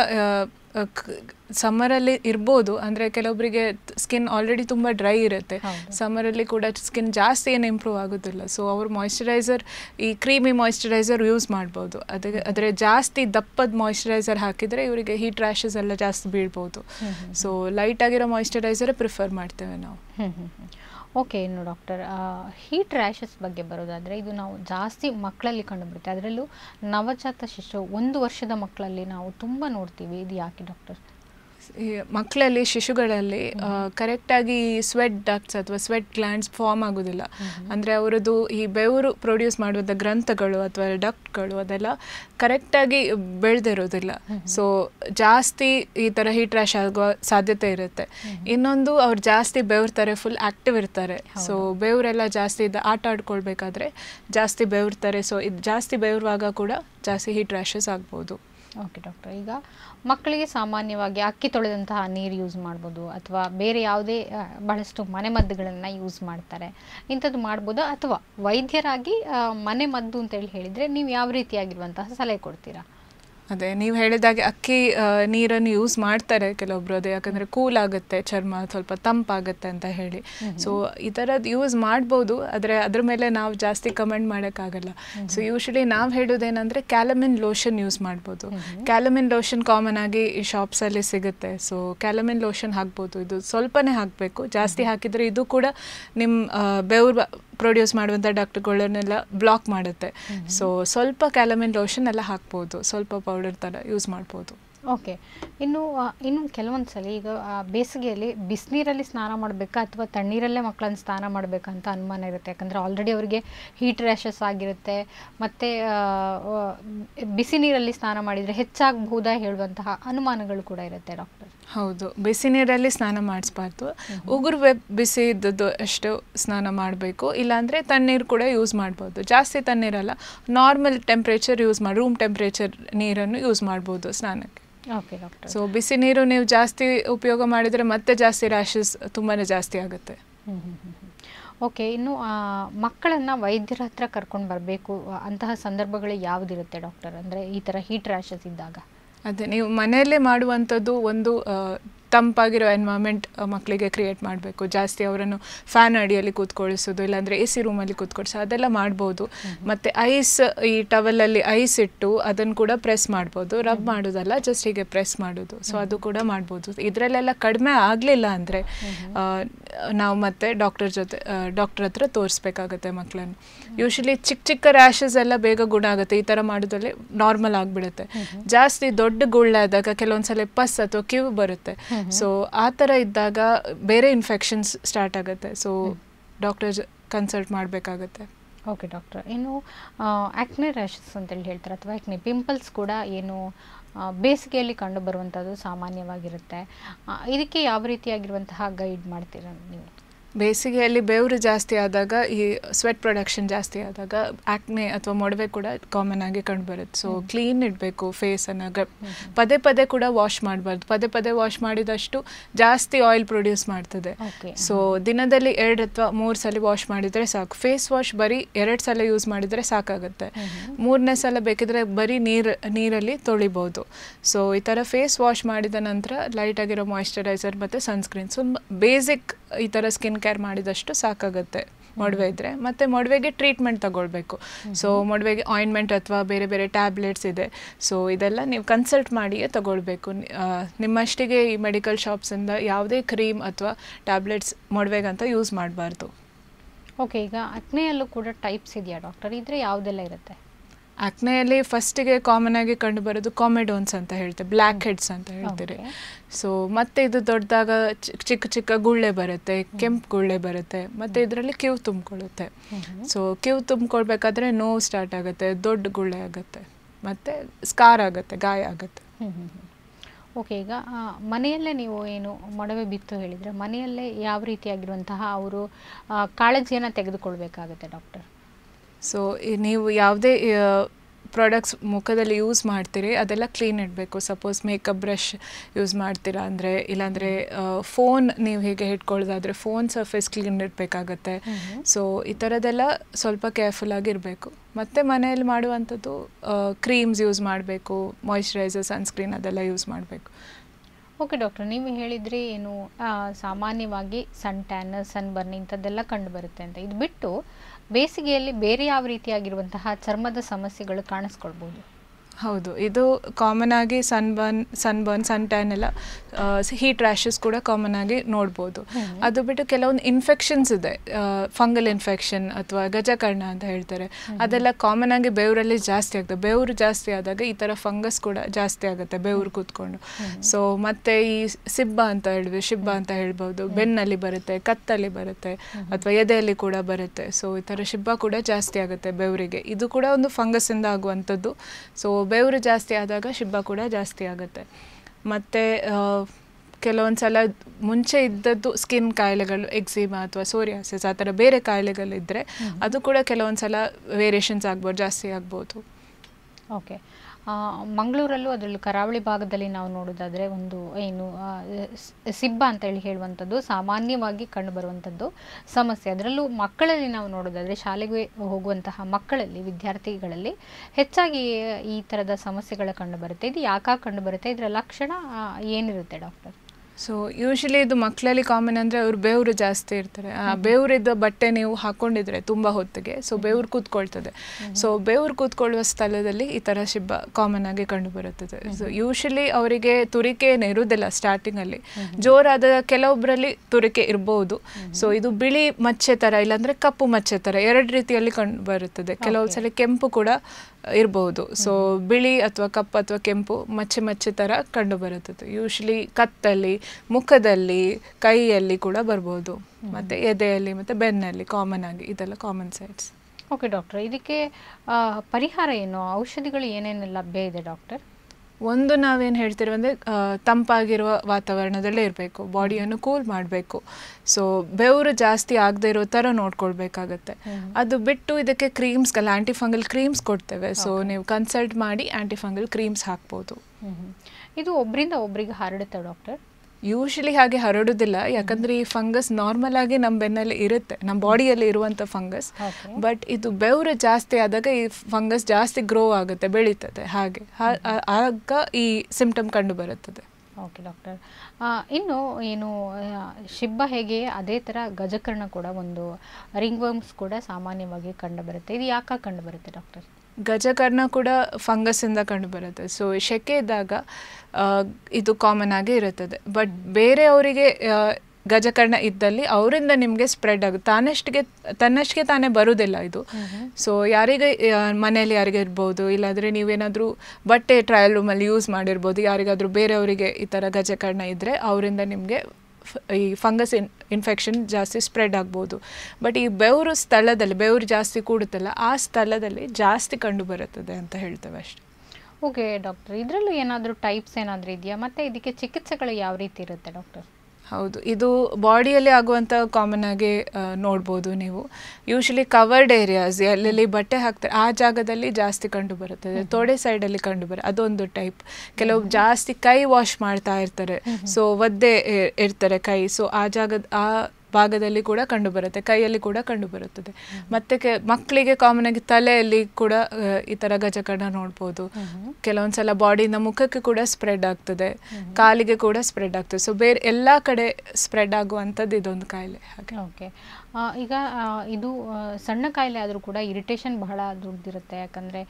Speaker 2: ಸಮ್ಮರಲ್ಲಿ ಇರ್ಬೋದು. ಅಂದರೆ ಕೆಲವೊಬ್ಬರಿಗೆ ಸ್ಕಿನ್ ಆಲ್ರೆಡಿ ತುಂಬ ಡ್ರೈ ಇರುತ್ತೆ, ಸಮ್ಮರಲ್ಲಿ ಕೂಡ ಸ್ಕಿನ್ ಜಾಸ್ತಿ ಏನು ಇಂಪ್ರೂವ್ ಆಗೋದಿಲ್ಲ. ಸೊ ಅವರು ಮಾಯ್ಶ್ಚರೈಸರ್, ಈ ಕ್ರೀಮಿ ಮಾಯ್ಶ್ಚರೈಸರ್ ಯೂಸ್ ಮಾಡ್ಬೋದು. ಆದರೆ ಜಾಸ್ತಿ ದಪ್ಪದ ಮಾಯ್ಶ್ಚರೈಸರ್ ಹಾಕಿದರೆ ಇವರಿಗೆ ಹೀಟ್ ರ್ಯಾಷಸ್ ಎಲ್ಲ ಜಾಸ್ತಿ ಬೀಳ್ಬೋದು. ಸೊ ಲೈಟ್ ಆಗಿರೋ ಮಾಯ್ಶ್ಚರೈಸರೇ ಪ್ರಿಫರ್ ಮಾಡ್ತೇವೆ ನಾವು.
Speaker 1: ಓಕೆ, ಇನ್ನು ಡಾಕ್ಟರ್, ಹೀಟ್ ರ್ಯಾಷಸ್ ಬಗ್ಗೆ ಬರೋದಾದರೆ ಇದು ನಾವು ಜಾಸ್ತಿ ಮಕ್ಕಳಲ್ಲಿ ಕಂಡುಬರುತ್ತೆ, ಅದರಲ್ಲೂ ನವಜಾತ ಶಿಶು 1 ವರ್ಷದ ಮಕ್ಕಳಲ್ಲಿ ನಾವು ತುಂಬ ನೋಡ್ತೀವಿ. ಇದು ಯಾಕೆ ಡಾಕ್ಟರ್?
Speaker 2: ಮಕ್ಕಳಲ್ಲಿ, ಶಿಶುಗಳಲ್ಲಿ ಕರೆಕ್ಟಾಗಿ ಸ್ವೆಟ್ ಡಕ್ಟ್ಸ್ ಅಥವಾ ಸ್ವೆಟ್ ಗ್ಲ್ಯಾಂಡ್ಸ್ ಫಾರ್ಮ್ ಆಗೋದಿಲ್ಲ. ಅಂದರೆ ಅವರದ್ದು ಈ ಬೆವರು ಪ್ರೊಡ್ಯೂಸ್ ಮಾಡುವಂಥ ಗ್ರಂಥಗಳು ಅಥವಾ ಡಕ್ಟ್ಗಳು ಅದೆಲ್ಲ ಕರೆಕ್ಟಾಗಿ ಬೆಳೆದಿರೋದಿಲ್ಲ. ಸೊ ಜಾಸ್ತಿ ಈ ಥರ ಹೀಟ್ ರ್ಯಾಶ್ ಆಗುವ ಸಾಧ್ಯತೆ ಇರುತ್ತೆ. ಇನ್ನೊಂದು, ಅವ್ರು ಜಾಸ್ತಿ ಬೆವರ್ತಾರೆ, ಫುಲ್ ಆ್ಯಕ್ಟಿವ್ ಇರ್ತಾರೆ. ಸೊ ಬೆವರೆಲ್ಲ ಜಾಸ್ತಿ ಆಟ ಆಡ್ಕೊಳ್ಬೇಕಾದ್ರೆ ಜಾಸ್ತಿ ಬೆವರ್ತಾರೆ. ಸೊ ಇದು ಜಾಸ್ತಿ ಬೆವರುವಾಗ ಕೂಡ ಜಾಸ್ತಿ ಹೀಟ್ ರ್ಯಾಷಸ್ ಆಗ್ಬೋದು.
Speaker 1: ಓಕೆ ಡಾಕ್ಟರ್, ಈಗ ಮಕ್ಕಳಿಗೆ ಸಾಮಾನ್ಯವಾಗಿ ಅಕ್ಕಿ ತೊಳೆದಂತಹ ನೀರು ಯೂಸ್ ಮಾಡ್ಬೋದು ಅಥವಾ ಬೇರೆ ಯಾವುದೇ ಬಹಳಷ್ಟು ಮನೆಮದ್ದುಗಳನ್ನು ಯೂಸ್ ಮಾಡ್ತಾರೆ, ಇಂಥದ್ದು ಮಾಡ್ಬೋದಾ? ಅಥವಾ ವೈದ್ಯರಾಗಿ ಮನೆಮದ್ದು ಅಂತೇಳಿ ಹೇಳಿದರೆ ನೀವು ಯಾವ ರೀತಿಯಾಗಿರುವಂತಹ ಸಲಹೆ ಕೊಡ್ತೀರಾ?
Speaker 2: ಅದೇ ನೀವು ಹೇಳಿದಾಗೆ ಅಕ್ಕಿ ನೀರನ್ನು ಯೂಸ್ ಮಾಡ್ತಾರೆ ಕೆಲವೊಬ್ರು. ಅದೇ ಯಾಕಂದರೆ ಕೂಲ್ ಆಗುತ್ತೆ, ಚರ್ಮ ಸ್ವಲ್ಪ ತಂಪಾಗುತ್ತೆ ಅಂತ ಹೇಳಿ. ಸೊ ಈ ಥರದ್ದು ಯೂಸ್ ಮಾಡ್ಬೋದು, ಆದರೆ ಅದ್ರ ಮೇಲೆ ನಾವು ಜಾಸ್ತಿ ಕಮೆಂಟ್ ಮಾಡೋಕ್ಕಾಗಲ್ಲ. ಸೊ ಯೂಶ್ವಲಿ ನಾವು ಹೇಳೋದೇನೆಂದರೆ ಕ್ಯಾಲಮಿನ್ ಲೋಷನ್ ಯೂಸ್ ಮಾಡ್ಬೋದು. ಕ್ಯಾಲಮಿನ್ ಲೋಷನ್ ಕಾಮನ್ ಆಗಿ ಈ ಶಾಪ್ಸಲ್ಲಿ ಸಿಗುತ್ತೆ. ಸೊ ಕ್ಯಾಲಮಿನ್ ಲೋಷನ್ ಹಾಕ್ಬೋದು. ಇದು ಸ್ವಲ್ಪನೇ ಹಾಕಬೇಕು, ಜಾಸ್ತಿ ಹಾಕಿದರೆ ಇದು ಕೂಡ ನಿಮ್ಮ ಬೆವರು ಪ್ರೊಡ್ಯೂಸ್ ಮಾಡುವಂಥ ಡಕ್ಟ್ಗಳನ್ನೆಲ್ಲ ಬ್ಲಾಕ್ ಮಾಡುತ್ತೆ. ಸೊ ಸ್ವಲ್ಪ ಕ್ಯಾಲಮಿನ್ ಲೋಷನ್ ಎಲ್ಲ ಹಾಕ್ಬೋದು, ಸ್ವಲ್ಪ ಪೌಡರ್ ಥರ ಯೂಸ್ ಮಾಡ್ಬೋದು.
Speaker 1: ಓಕೆ, ಇನ್ನು ಕೆಲವೊಂದು ಸಲ ಈಗ ಬೇಸಿಗೆಯಲ್ಲಿ ಬಿಸಿನೀರಲ್ಲಿ ಸ್ನಾನ ಮಾಡಬೇಕಾ ಅಥವಾ ತಣ್ಣೀರಲ್ಲೇ ಮಕ್ಕಳನ್ನು ಸ್ನಾನ ಮಾಡಬೇಕಾ ಅಂತ ಅನುಮಾನ ಇರುತ್ತೆ. ಯಾಕಂದರೆ ಆಲ್ರೆಡಿ ಅವರಿಗೆ ಹೀಟ್ ರ್ಯಾಷಸ್ ಆಗಿರುತ್ತೆ, ಮತ್ತು ಬಿಸಿ ನೀರಲ್ಲಿ ಸ್ನಾನ ಮಾಡಿದರೆ ಹೆಚ್ಚಾಗಬಹುದಾ ಹೇಳುವಂತಹ ಅನುಮಾನಗಳು ಕೂಡ ಇರುತ್ತೆ ಡಾಕ್ಟರ್.
Speaker 2: ಹೌದು, ಬಿಸಿ ನೀರಲ್ಲಿ ಸ್ನಾನ ಮಾಡಿಸ್ಬಾರ್ದು. ಉಗುರು ಬಿಸಿ ಇದ್ದದ್ದು ಅಷ್ಟು ಸ್ನಾನ ಮಾಡಬೇಕು. ಇಲ್ಲಾಂದರೆ ತಣ್ಣೀರು ಕೂಡ ಯೂಸ್ ಮಾಡ್ಬೋದು. ಜಾಸ್ತಿ ತಣ್ಣೀರಲ್ಲ, ನಾರ್ಮಲ್ ಟೆಂಪ್ರೇಚರ್ ಯೂಸ್ ಮಾಡಿ, ರೂಮ್ ಟೆಂಪ್ರೇಚರ್ ನೀರನ್ನು ಯೂಸ್ ಮಾಡ್ಬೋದು ಸ್ನಾನಕ್ಕೆ.
Speaker 1: Okay doctor.
Speaker 2: ಸೊ ಬಿಸಿ ನೀರು ನೀವು ಜಾಸ್ತಿ ಉಪಯೋಗ ಮಾಡಿದರೆ ಮತ್ತೆ ಜಾಸ್ತಿ ರ್ಯಾಷಸ್ ತುಂಬಾ ಜಾಸ್ತಿ ಆಗುತ್ತೆ.
Speaker 1: ಓಕೆ, ಇನ್ನು ಮಕ್ಕಳನ್ನು ವೈದ್ಯರ ಹತ್ರ ಕರ್ಕೊಂಡು ಬರಬೇಕು ಅಂತಹ ಸಂದರ್ಭಗಳು ಯಾವುದಿರುತ್ತೆ ಡಾಕ್ಟರ್? ಅಂದರೆ ಈ ಥರ ಹೀಟ್ ರ್ಯಾಷಸ್ ಇದ್ದಾಗ
Speaker 2: ಅದೇ ನೀವು ಮನೆಯಲ್ಲೇ ಮಾಡುವಂಥದ್ದು ಒಂದು ತಂಪಾಗಿರೋ ಎನ್ವೈರ್ಮೆಂಟ್ ಮಕ್ಕಳಿಗೆ ಕ್ರಿಯೇಟ್ ಮಾಡಬೇಕು. ಜಾಸ್ತಿ ಅವರನ್ನು ಫ್ಯಾನ್ ಅಡಿಯಲ್ಲಿ ಕೂತ್ಕೊಳಿಸೋದು, ಇಲ್ಲಾಂದರೆ ಎ ಸಿ ರೂಮಲ್ಲಿ ಕೂತ್ಕೊಳಿಸೋದು, ಅದೆಲ್ಲ ಮಾಡ್ಬೋದು. ಮತ್ತು ಐಸ್, ಈ ಟವಲಲ್ಲಿ ಐಸ್ ಇಟ್ಟು ಅದನ್ನು ಕೂಡ ಪ್ರೆಸ್ ಮಾಡ್ಬೋದು. ರಬ್ ಮಾಡೋದಲ್ಲ, ಜಸ್ಟ್ ಹೀಗೆ ಪ್ರೆಸ್ ಮಾಡೋದು. ಸೊ ಅದು ಕೂಡ ಮಾಡ್ಬೋದು. ಇದರಲ್ಲೆಲ್ಲ ಕಡಿಮೆ ಆಗಲಿಲ್ಲ ಅಂದರೆ ನಾವು ಮತ್ತೆ ಡಾಕ್ಟರ್ ಹತ್ರ ತೋರಿಸ್ಬೇಕಾಗತ್ತೆ ಮಕ್ಕಳನ್ನು. ಯೂಶ್ವಲಿ ಚಿಕ್ಕ ಚಿಕ್ಕ ರ್ಯಾಷಸ್ ಎಲ್ಲ ಬೇಗ ಗುಣ ಆಗುತ್ತೆ, ಈ ಥರ ಮಾಡೋದ್ರಲ್ಲಿ ನಾರ್ಮಲ್ ಆಗಿಬಿಡುತ್ತೆ. ಜಾಸ್ತಿ ದೊಡ್ಡ ಗುಳ್ಳಾದಾಗ ಕೆಲವೊಂದ್ಸಲ ಪಸ್ ಅಥವಾ ಕಿವು ಬರುತ್ತೆ. ಸೊ ಆ ಥರ ಇದ್ದಾಗ ಬೇರೆ ಇನ್ಫೆಕ್ಷನ್ಸ್ ಸ್ಟಾರ್ಟ್ ಆಗುತ್ತೆ. ಸೊ ಡಾಕ್ಟರ್ ಕನ್ಸಲ್ಟ್ ಮಾಡಬೇಕಾಗತ್ತೆ.
Speaker 1: ಓಕೆ ಡಾಕ್ಟರ್, ಇನ್ನು ಆ್ಯಕ್ನೆ ರ್ಯಾಷಸ್ ಅಂತೇಳಿ ಹೇಳ್ತಾರೆ ಅಥವಾ ಆ್ಯಕ್ನೆ ಪಿಂಪಲ್ಸ್ ಕೂಡ ಏನು ಬೇಸಿಗೆಯಲ್ಲಿ ಕಂಡು ಬರುವಂಥದ್ದು ಸಾಮಾನ್ಯವಾಗಿರುತ್ತೆ. ಇದಕ್ಕೆ ಯಾವ ರೀತಿಯಾಗಿರುವಂತಹ ಗೈಡ್ ಮಾಡ್ತೀರಾ ನೀವು?
Speaker 2: ಬೇಸಿಗೆಯಲ್ಲಿ ಬೆವರು ಜಾಸ್ತಿ ಆದಾಗ, ಈ ಸ್ವೆಟ್ ಪ್ರೊಡಕ್ಷನ್ ಜಾಸ್ತಿ ಆದಾಗ ಆ್ಯಕ್ನೆ ಅಥವಾ ಮೊಡವೆ ಕೂಡ ಕಾಮನ್ ಆಗಿ ಕಂಡುಬರುತ್ತೆ. ಸೊ ಕ್ಲೀನ್ ಇಡಬೇಕು ಫೇಸನ್ನು. ಪದೇ ಪದೇ ಕೂಡ ವಾಶ್ ಮಾಡಬಾರ್ದು. ಪದೇ ಪದೇ ವಾಶ್ ಮಾಡಿದಷ್ಟು ಜಾಸ್ತಿ ಆಯಿಲ್ ಪ್ರೊಡ್ಯೂಸ್ ಮಾಡ್ತದೆ. ಸೊ ದಿನದಲ್ಲಿ 2 ಅಥವಾ 3 ಸಲ ವಾಶ್ ಮಾಡಿದರೆ ಸಾಕು. ಫೇಸ್ ವಾಶ್ ಬರೀ 2 ಸಲ ಯೂಸ್ ಮಾಡಿದರೆ ಸಾಕಾಗುತ್ತೆ. 3ನೇ ಸಲ ಬೇಕಿದ್ರೆ ಬರೀ ನೀರಲ್ಲಿ ತೊಳಿಬೋದು. ಸೊ ಈ ಥರ ಫೇಸ್ ವಾಶ್ ಮಾಡಿದ ನಂತರ ಲೈಟಾಗಿರೋ ಮಾಯ್ಶ್ಚರೈಸರ್ ಮತ್ತು ಸನ್ಸ್ಕ್ರೀನ್, ಸೊ ಬೇಸಿಕ್ ಈ ಥರ ಸ್ಕಿನ್ ಕೇರ್ ಮಾಡಿದಷ್ಟು ಸಾಕಾಗುತ್ತೆ ಮೊಡವೆ ಇದ್ದರೆ. ಮತ್ತು ಮೊಡವೆಗೆ ಟ್ರೀಟ್ಮೆಂಟ್ ತಗೊಳ್ಬೇಕು. ಸೊ ಮೊಡವೆಗೆ ಆಯಿಂಟ್ಮೆಂಟ್ ಅಥವಾ ಬೇರೆ ಬೇರೆ ಟ್ಯಾಬ್ಲೆಟ್ಸ್ ಇದೆ. ಸೊ ಇದೆಲ್ಲ ನೀವು ಕನ್ಸಲ್ಟ್ ಮಾಡಿಯೇ ತಗೊಳ್ಬೇಕು. ನಿಮ್ಮಷ್ಟಿಗೆ ಈ ಮೆಡಿಕಲ್ ಶಾಪ್ಸಿಂದ ಯಾವುದೇ ಕ್ರೀಮ್ ಅಥವಾ ಟ್ಯಾಬ್ಲೆಟ್ಸ್ ಮೊಡವೆಗಂತ ಯೂಸ್ ಮಾಡಬಾರ್ದು.
Speaker 1: ಓಕೆ, ಈಗ ಆಕ್ನೆಯಲ್ಲೂ ಕೂಡ ಟೈಪ್ಸ್ ಇದೆಯಾ ಡಾಕ್ಟರ್? ಇದ್ರೆ ಯಾವುದೆಲ್ಲ ಇರುತ್ತೆ?
Speaker 2: ಆಕ್ನೆಯಲ್ಲಿ ಫಸ್ಟಿಗೆ ಕಾಮನ್ ಆಗಿ ಕಂಡುಬರೋದು ಕಾಮೆಡೋನ್ಸ್ ಅಂತ ಹೇಳ್ತೇವೆ, ಬ್ಲ್ಯಾಕ್ ಹೆಡ್ಸ್ ಅಂತ ಹೇಳ್ತೀರಿ. ಸೊ ಮತ್ತೆ ಇದು ದೊಡ್ಡದಾಗ ಚಿಕ್ಕ ಚಿಕ್ಕ ಗುಳ್ಳೆ ಬರುತ್ತೆ, ಕೆಂಪು ಗುಳ್ಳೆ ಬರುತ್ತೆ, ಮತ್ತು ಇದರಲ್ಲಿ ಕಿವು ತುಂಬಿಕೊಳ್ಳುತ್ತೆ. ಸೊ ಕಿವು ತುಂಬಿಕೊಳ್ಬೇಕಾದ್ರೆ ನೋವು ಸ್ಟಾರ್ಟ್ ಆಗುತ್ತೆ, ದೊಡ್ಡ ಗುಳ್ಳೆ ಆಗುತ್ತೆ, ಮತ್ತು ಸ್ಕಾರ್ ಆಗುತ್ತೆ, ಗಾಯ ಆಗುತ್ತೆ.
Speaker 1: ಓಕೆ, ಈಗ ಮನೆಯಲ್ಲೇ ನೀವು ಏನು ಮೊಡವೆ ಬಿತ್ತು ಹೇಳಿದರೆ ಮನೆಯಲ್ಲೇ ಯಾವ ರೀತಿಯಾಗಿರುವಂತಹ ಅವರು ಕಾಳಜಿಯನ್ನು ತೆಗೆದುಕೊಳ್ಬೇಕಾಗುತ್ತೆ ಡಾಕ್ಟರ್?
Speaker 2: ಸೊ ನೀವು ಯಾವುದೇ ಪ್ರಾಡಕ್ಟ್ಸ್ ಮುಖದಲ್ಲಿ ಯೂಸ್ ಮಾಡ್ತೀರಿ ಅದೆಲ್ಲ ಕ್ಲೀನ್ ಇಡಬೇಕು. ಸಪೋಸ್ ಮೇಕಪ್ ಬ್ರಷ್ ಯೂಸ್ ಮಾಡ್ತೀರಾ ಅಂದರೆ, ಇಲ್ಲಾಂದರೆ ಫೋನ್ ನೀವು ಹೀಗೆ ಇಟ್ಕೊಳ್ಳೋದಾದರೆ ಫೋನ್ ಸರ್ಫೇಸ್ ಕ್ಲೀನ್ ಇಡಬೇಕಾಗತ್ತೆ. ಸೊ ಈ ಥರದ್ದೆಲ್ಲ ಸ್ವಲ್ಪ ಕೇರ್ಫುಲ್ ಆಗಿರಬೇಕು. ಮತ್ತು ಮನೆಯಲ್ಲಿ ಮಾಡುವಂಥದ್ದು ಕ್ರೀಮ್ಸ್ ಯೂಸ್ ಮಾಡಬೇಕು, ಮಾಯಿಶ್ಚರೈಸರ್, ಸನ್ಸ್ಕ್ರೀನ್ ಅದೆಲ್ಲ ಯೂಸ್ ಮಾಡಬೇಕು.
Speaker 1: ಓಕೆ ಡಾಕ್ಟರ್, ನೀವು ಹೇಳಿದ್ರಿ ಏನು ಸಾಮಾನ್ಯವಾಗಿ ಸನ್ ಟ್ಯಾನ್, ಸನ್ ಬರ್ನ್ ಇಂಥದ್ದೆಲ್ಲ ಕಂಡು ಬರುತ್ತೆ ಅಂತ. ಇದು ಬಿಟ್ಟು ಬೇಸಿಗೆಯಲ್ಲಿ ಬೇರೆ ಯಾವ ರೀತಿಯಾಗಿರುವಂತಹ ಚರ್ಮದ ಸಮಸ್ಯೆಗಳು ಕಾಣಿಸ್ಕೊಳ್ಬೋದು?
Speaker 2: ಹೌದು, ಇದು ಕಾಮನ್ ಆಗಿ ಸನ್ ಟ್ಯಾನ್ ಎಲ್ಲ ಹೀಟ್ ರ್ಯಾಷಸ್ ಕೂಡ ಕಾಮನ್ ಆಗಿ ನೋಡ್ಬೋದು. ಅದು ಬಿಟ್ಟು ಕೆಲವೊಂದು ಇನ್ಫೆಕ್ಷನ್ಸ್ ಇದೆ, ಫಂಗಲ್ ಇನ್ಫೆಕ್ಷನ್ ಅಥವಾ ಗಜಕರ್ಣ ಅಂತ ಹೇಳ್ತಾರೆ, ಅದೆಲ್ಲ ಕಾಮನ್ ಆಗಿ ಬೆವರಲ್ಲಿ ಜಾಸ್ತಿ ಆಗ್ತದೆ. ಬೆವರು ಜಾಸ್ತಿ ಆದಾಗ ಈ ಥರ ಫಂಗಸ್ ಕೂಡ ಜಾಸ್ತಿ ಆಗುತ್ತೆ ಬೆವರು ಕೂತ್ಕೊಂಡು. ಸೊ ಮತ್ತೆ ಈ ಶಿಬ್ಬ ಅಂತ ಹೇಳ್ಬೋದು, ಬೆನ್ನಲ್ಲಿ ಬರುತ್ತೆ, ಕತ್ತಲ್ಲಿ ಬರುತ್ತೆ ಅಥವಾ ಎದೆಯಲ್ಲಿ ಕೂಡ ಬರುತ್ತೆ. ಸೊ ಈ ಥರ ಶಿಬ್ಬ ಕೂಡ ಜಾಸ್ತಿ ಆಗುತ್ತೆ ಬೆವರಿಗೆ. ಇದು ಕೂಡ ಒಂದು ಫಂಗಸ್ ಇಂದ ಆಗುವಂಥದ್ದು. ಸೊ ಬೆವರು ಜಾಸ್ತಿ ಆದಾಗ ಶಿಬ್ಬ ಕೂಡ ಜಾಸ್ತಿ ಆಗುತ್ತೆ. ಮತ್ತು ಕೆಲವೊಂದು ಸಲ ಮುಂಚೆ ಇದ್ದದ್ದು ಸ್ಕಿನ್ ಕಾಯಿಲೆಗಳು, ಎಕ್ಸಿಮಾ ಅಥವಾ ಸೋರಿಯಾಸಿಸ್ ಆ ಥರ ಬೇರೆ ಕಾಯಿಲೆಗಳಿದ್ದರೆ ಅದು ಕೂಡ ಕೆಲವೊಂದು ಸಲ ವೇರಿಯೇಷನ್ಸ್ ಆಗ್ಬೋದು, ಜಾಸ್ತಿ ಆಗ್ಬೋದು.
Speaker 1: ಓಕೆ, ಮಂಗಳೂರಲ್ಲೂ ಅದರಲ್ಲೂ ಕರಾವಳಿ ಭಾಗದಲ್ಲಿ ನಾವು ನೋಡೋದಾದರೆ ಒಂದು ಏನು ಸಿಬ್ಬ ಅಂತೇಳಿ ಹೇಳುವಂಥದ್ದು ಸಾಮಾನ್ಯವಾಗಿ ಕಂಡುಬರುವಂಥದ್ದು ಸಮಸ್ಯೆ. ಅದರಲ್ಲೂ ಮಕ್ಕಳಲ್ಲಿ ನಾವು ನೋಡೋದಾದರೆ ಶಾಲೆಗೆ ಹೋಗುವಂತಹ ಮಕ್ಕಳಲ್ಲಿ, ವಿದ್ಯಾರ್ಥಿಗಳಲ್ಲಿ ಹೆಚ್ಚಾಗಿ ಈ ಥರದ ಸಮಸ್ಯೆಗಳು ಕಂಡುಬರುತ್ತೆ. ಇದು ಯಾಕಾಗಿ ಕಂಡುಬರುತ್ತೆ? ಇದರ ಲಕ್ಷಣ ಏನಿರುತ್ತೆ ಡಾಕ್ಟರ್?
Speaker 2: ಸೊ ಯೂಶಲಿ ಇದು ಮಕ್ಕಳಲ್ಲಿ ಕಾಮನ್ ಅಂದರೆ ಅವರು ಬೆವರು ಜಾಸ್ತಿ ಇರ್ತಾರೆ. ಆ ಬೆವರಿದ್ದ ಬಟ್ಟೆ ನೀವು ಹಾಕ್ಕೊಂಡಿದ್ರೆ ತುಂಬ ಹೊತ್ತಿಗೆ, ಸೊ ಬೆವರು ಕೂತ್ಕೊಳ್ತದೆ. ಸೊ ಬೆವರು ಕೂತ್ಕೊಳ್ಳುವ ಸ್ಥಳದಲ್ಲಿ ಈ ಥರ ಶಿಬ್ಬ ಕಾಮನ್ ಆಗಿ ಕಂಡು ಬರುತ್ತದೆ. ಸೊ ಯೂಶಲಿ ಅವರಿಗೆ ತುರಿಕೆ ಏನು ಇರುವುದಿಲ್ಲ ಸ್ಟಾರ್ಟಿಂಗಲ್ಲಿ, ಜೋರಾದ ಕೆಲವೊಬ್ಬರಲ್ಲಿ ತುರಿಕೆ ಇರ್ಬೋದು. ಸೊ ಇದು ಬಿಳಿ ಮಚ್ಚೆ ಥರ ಇಲ್ಲಾಂದರೆ ಕಪ್ಪು ಮಚ್ಚೆ ಥರ ಎರಡು ರೀತಿಯಲ್ಲಿ ಕಂಡು ಬರುತ್ತದೆ. ಕೆಲವು ಸಲ ಕೆಂಪು ಕೂಡ ಇರಬಹುದು. ಸೊ ಬಿಳಿ ಅಥವಾ ಕಪ್ಪು ಅಥವಾ ಕೆಂಪು ಮಚ್ಚೆ ಥರ ಕಂಡು ಬರುತ್ತದೆ. ಯೂಶಲಿ ಕತ್ತಲ್ಲಿ, ಮುಖದಲ್ಲಿ, ಕೈಯಲ್ಲಿ ಕೂಡ ಬರ್ಬೋದು, ಮತ್ತು ಎದೆಯಲ್ಲಿ ಮತ್ತು ಬೆನ್ನಲ್ಲಿ ಕಾಮನ್ ಆಗಿ. ಇದೆಲ್ಲ ಕಾಮನ್ ಸೈಟ್ಸ್.
Speaker 1: ಓಕೆ ಡಾಕ್ಟರ್, ಇದಕ್ಕೆ ಪರಿಹಾರ ಏನು? ಔಷಧಿಗಳು ಏನೇನು ಲಭ್ಯ ಇದೆ ಡಾಕ್ಟರ್?
Speaker 2: ಒಂದು ನಾವೇನು ಹೇಳ್ತೀವಿ ಅಂದರೆ ತಂಪಾಗಿರುವ ವಾತಾವರಣದಲ್ಲೇ ಇರಬೇಕು, ಬಾಡಿಯನ್ನು ಕೂಲ್ ಮಾಡಬೇಕು. ಸೊ ಬೆವರು ಜಾಸ್ತಿ ಆಗದೆ ಇರೋ ಥರ ನೋಡ್ಕೊಳ್ಬೇಕಾಗತ್ತೆ. ಅದು ಬಿಟ್ಟು ಇದಕ್ಕೆ ಕ್ರೀಮ್ಸ್ಗೆಲ್ಲ ಆ್ಯಂಟಿಫಂಗಲ್ ಕ್ರೀಮ್ಸ್ ಕೊಡ್ತೇವೆ. ಸೊ ನೀವು ಕನ್ಸಲ್ಟ್ ಮಾಡಿ ಆ್ಯಂಟಿಫಂಗಲ್ ಕ್ರೀಮ್ಸ್ ಹಾಕ್ಬೋದು.
Speaker 1: ಇದು ಒಬ್ಬರಿಂದ ಒಬ್ಬರಿಗೆ ಹರಡುತ್ತೆ ಡಾಕ್ಟರ್?
Speaker 2: ಯೂಶಲಿ ಹಾಗೆ ಹರಡುವುದಿಲ್ಲ, ಯಾಕಂದರೆ ಈ ಫಂಗಸ್ ನಾರ್ಮಲ್ ಆಗಿ ನಮ್ಮ ಬೆನ್ನಲ್ಲಿ ಇರುತ್ತೆ, ನಮ್ಮ ಬಾಡಿಯಲ್ಲಿ ಇರುವಂಥ ಫಂಗಸ್. ಬಟ್ ಇದು ಬೆವರು ಜಾಸ್ತಿ ಆದಾಗ ಈ ಫಂಗಸ್ ಜಾಸ್ತಿ ಗ್ರೋ ಆಗುತ್ತೆ, ಬೆಳೀತದೆ. ಹಾಗೆ ಆಗ ಈ ಸಿಂಪ್ಟಮ್ ಕಂಡು ಬರುತ್ತದೆ.
Speaker 1: ಓಕೆ ಡಾಕ್ಟರ್, ಇನ್ನು ಏನು ಶಿಬ್ಬ ಹೇಗೆ ಅದೇ ಥರ ಗಜಕರ್ಣ ಕೂಡ ಒಂದು ರಿಂಗ್ ವರ್ಮ್ಸ್ ಕೂಡ ಸಾಮಾನ್ಯವಾಗಿ ಕಂಡು ಬರುತ್ತೆ. ಇದು ಯಾಕೆ ಕಂಡು ಬರುತ್ತೆ ಡಾಕ್ಟರ್?
Speaker 2: ಗಜಕರ್ಣ ಕೂಡ ಫಂಗಸ್ಸಿಂದ ಕಂಡು ಬರುತ್ತೆ. ಸೊ ಸೆಕೆ ಇದ್ದಾಗ ಇದು ಕಾಮನ್ ಆಗಿ ಇರುತ್ತದೆ. ಬಟ್ ಬೇರೆಯವರಿಗೆ ಗಜಕರ್ಣ ಇದ್ದಲ್ಲಿ ಅವರಿಂದ ನಿಮಗೆ ಸ್ಪ್ರೆಡ್ ಆಗುತ್ತೆ, ತನ್ನಷ್ಟಿಗೆ ತಾನೇ ಬರುವುದಿಲ್ಲ ಇದು. ಸೊ ಯಾರಿಗೆ ಮನೆಯಲ್ಲಿ ಯಾರಿಗೆ ಇರ್ಬೋದು, ಇಲ್ಲಾಂದರೆ ನೀವೇನಾದರೂ ಬಟ್ಟೆ ಟ್ರಯಲ್ ರೂಮಲ್ಲಿ ಯೂಸ್ ಮಾಡಿರ್ಬೋದು, ಯಾರಿಗಾದರೂ ಬೇರೆಯವರಿಗೆ ಈ ಥರ ಗಜಕರ್ಣ ಇದ್ದರೆ ಅವರಿಂದ ನಿಮಗೆ ಈ ಫಂಗಸ್ ಇನ್ಫೆಕ್ಷನ್ ಜಾಸ್ತಿ ಸ್ಪ್ರೆಡ್ ಆಗ್ಬೋದು. ಬಟ್ ಈ ಬೆವರು ಸ್ಥಳದಲ್ಲಿ, ಬೆವರು ಜಾಸ್ತಿ ಕೂಡುತ್ತಲ್ಲ ಆ ಸ್ಥಳದಲ್ಲಿ ಜಾಸ್ತಿ ಕಂಡು ಬರುತ್ತದೆ ಅಂತ ಹೇಳ್ತೇವೆ ಅಷ್ಟೇ.
Speaker 1: ಓಕೆ ಡಾಕ್ಟರ್, ಇದರಲ್ಲೂ ಏನಾದರೂ ಟೈಪ್ಸ್ ಏನಾದರೂ ಇದೆಯಾ? ಮತ್ತು ಇದಕ್ಕೆ ಚಿಕಿತ್ಸೆಗಳು ಯಾವ ರೀತಿ ಇರುತ್ತೆ ಡಾಕ್ಟರ್?
Speaker 2: ಹೌದು, ಇದು ಬಾಡಿಯಲ್ಲಿ ಆಗುವಂಥ ಕಾಮನ್ ಆಗಿ ನೋಡ್ಬೋದು ನೀವು. ಯೂಶಲಿ ಕವರ್ಡ್ ಏರಿಯಾಸ್ ಎಲ್ಲೆಲ್ಲಿ ಬಟ್ಟೆ ಹಾಕ್ತಾರೆ ಆ ಜಾಗದಲ್ಲಿ ಜಾಸ್ತಿ ಕಂಡು ಬರುತ್ತದೆ. ತೊಡೆ ಸೈಡಲ್ಲಿ ಕಂಡು ಅದೊಂದು ಟೈಪ್. ಕೆಲವು ಜಾಸ್ತಿ ಕೈ ವಾಶ್ ಮಾಡ್ತಾ ಇರ್ತಾರೆ, ಸೊ ಒದ್ದೆ ಇರ್ತಾರೆ ಕೈ, ಸೊ ಆ ಭಾಗದಲ್ಲಿ ಕೂಡ ಕಂಡು ಬರುತ್ತೆ, ಕೈಯಲ್ಲಿ ಕೂಡ ಕಂಡು ಬರುತ್ತದೆ. ಮತ್ತೆ ಮಕ್ಕಳಿಗೆ ಕಾಮನ್ ಆಗಿ ತಲೆಯಲ್ಲಿ ಕೂಡ ಈ ಥರ ಗಜಕರ್ಣ ನೋಡ್ಬೋದು. ಕೆಲವೊಂದ್ಸಲ ಬಾಡಿಯಿಂದ ಮುಖಕ್ಕೆ ಕೂಡ ಸ್ಪ್ರೆಡ್ ಆಗ್ತದೆ, ಕಾಲಿಗೆ ಕೂಡ ಸ್ಪ್ರೆಡ್ ಆಗ್ತದೆ. ಸೊ ಬೇರೆ ಎಲ್ಲ ಕಡೆ ಸ್ಪ್ರೆಡ್ ಆಗುವಂಥದ್ದು ಇದೊಂದು ಕಾಯಿಲೆ. ಹಾಗೆ
Speaker 1: ಓಕೆ, ಈಗ ಇದು ಸಣ್ಣ ಕಾಯಿಲೆ ಆದರೂ ಕೂಡ ಇರಿಟೇಷನ್ ಬಹಳ ದೊಡ್ಡದಿರುತ್ತೆ. ಯಾಕಂದರೆ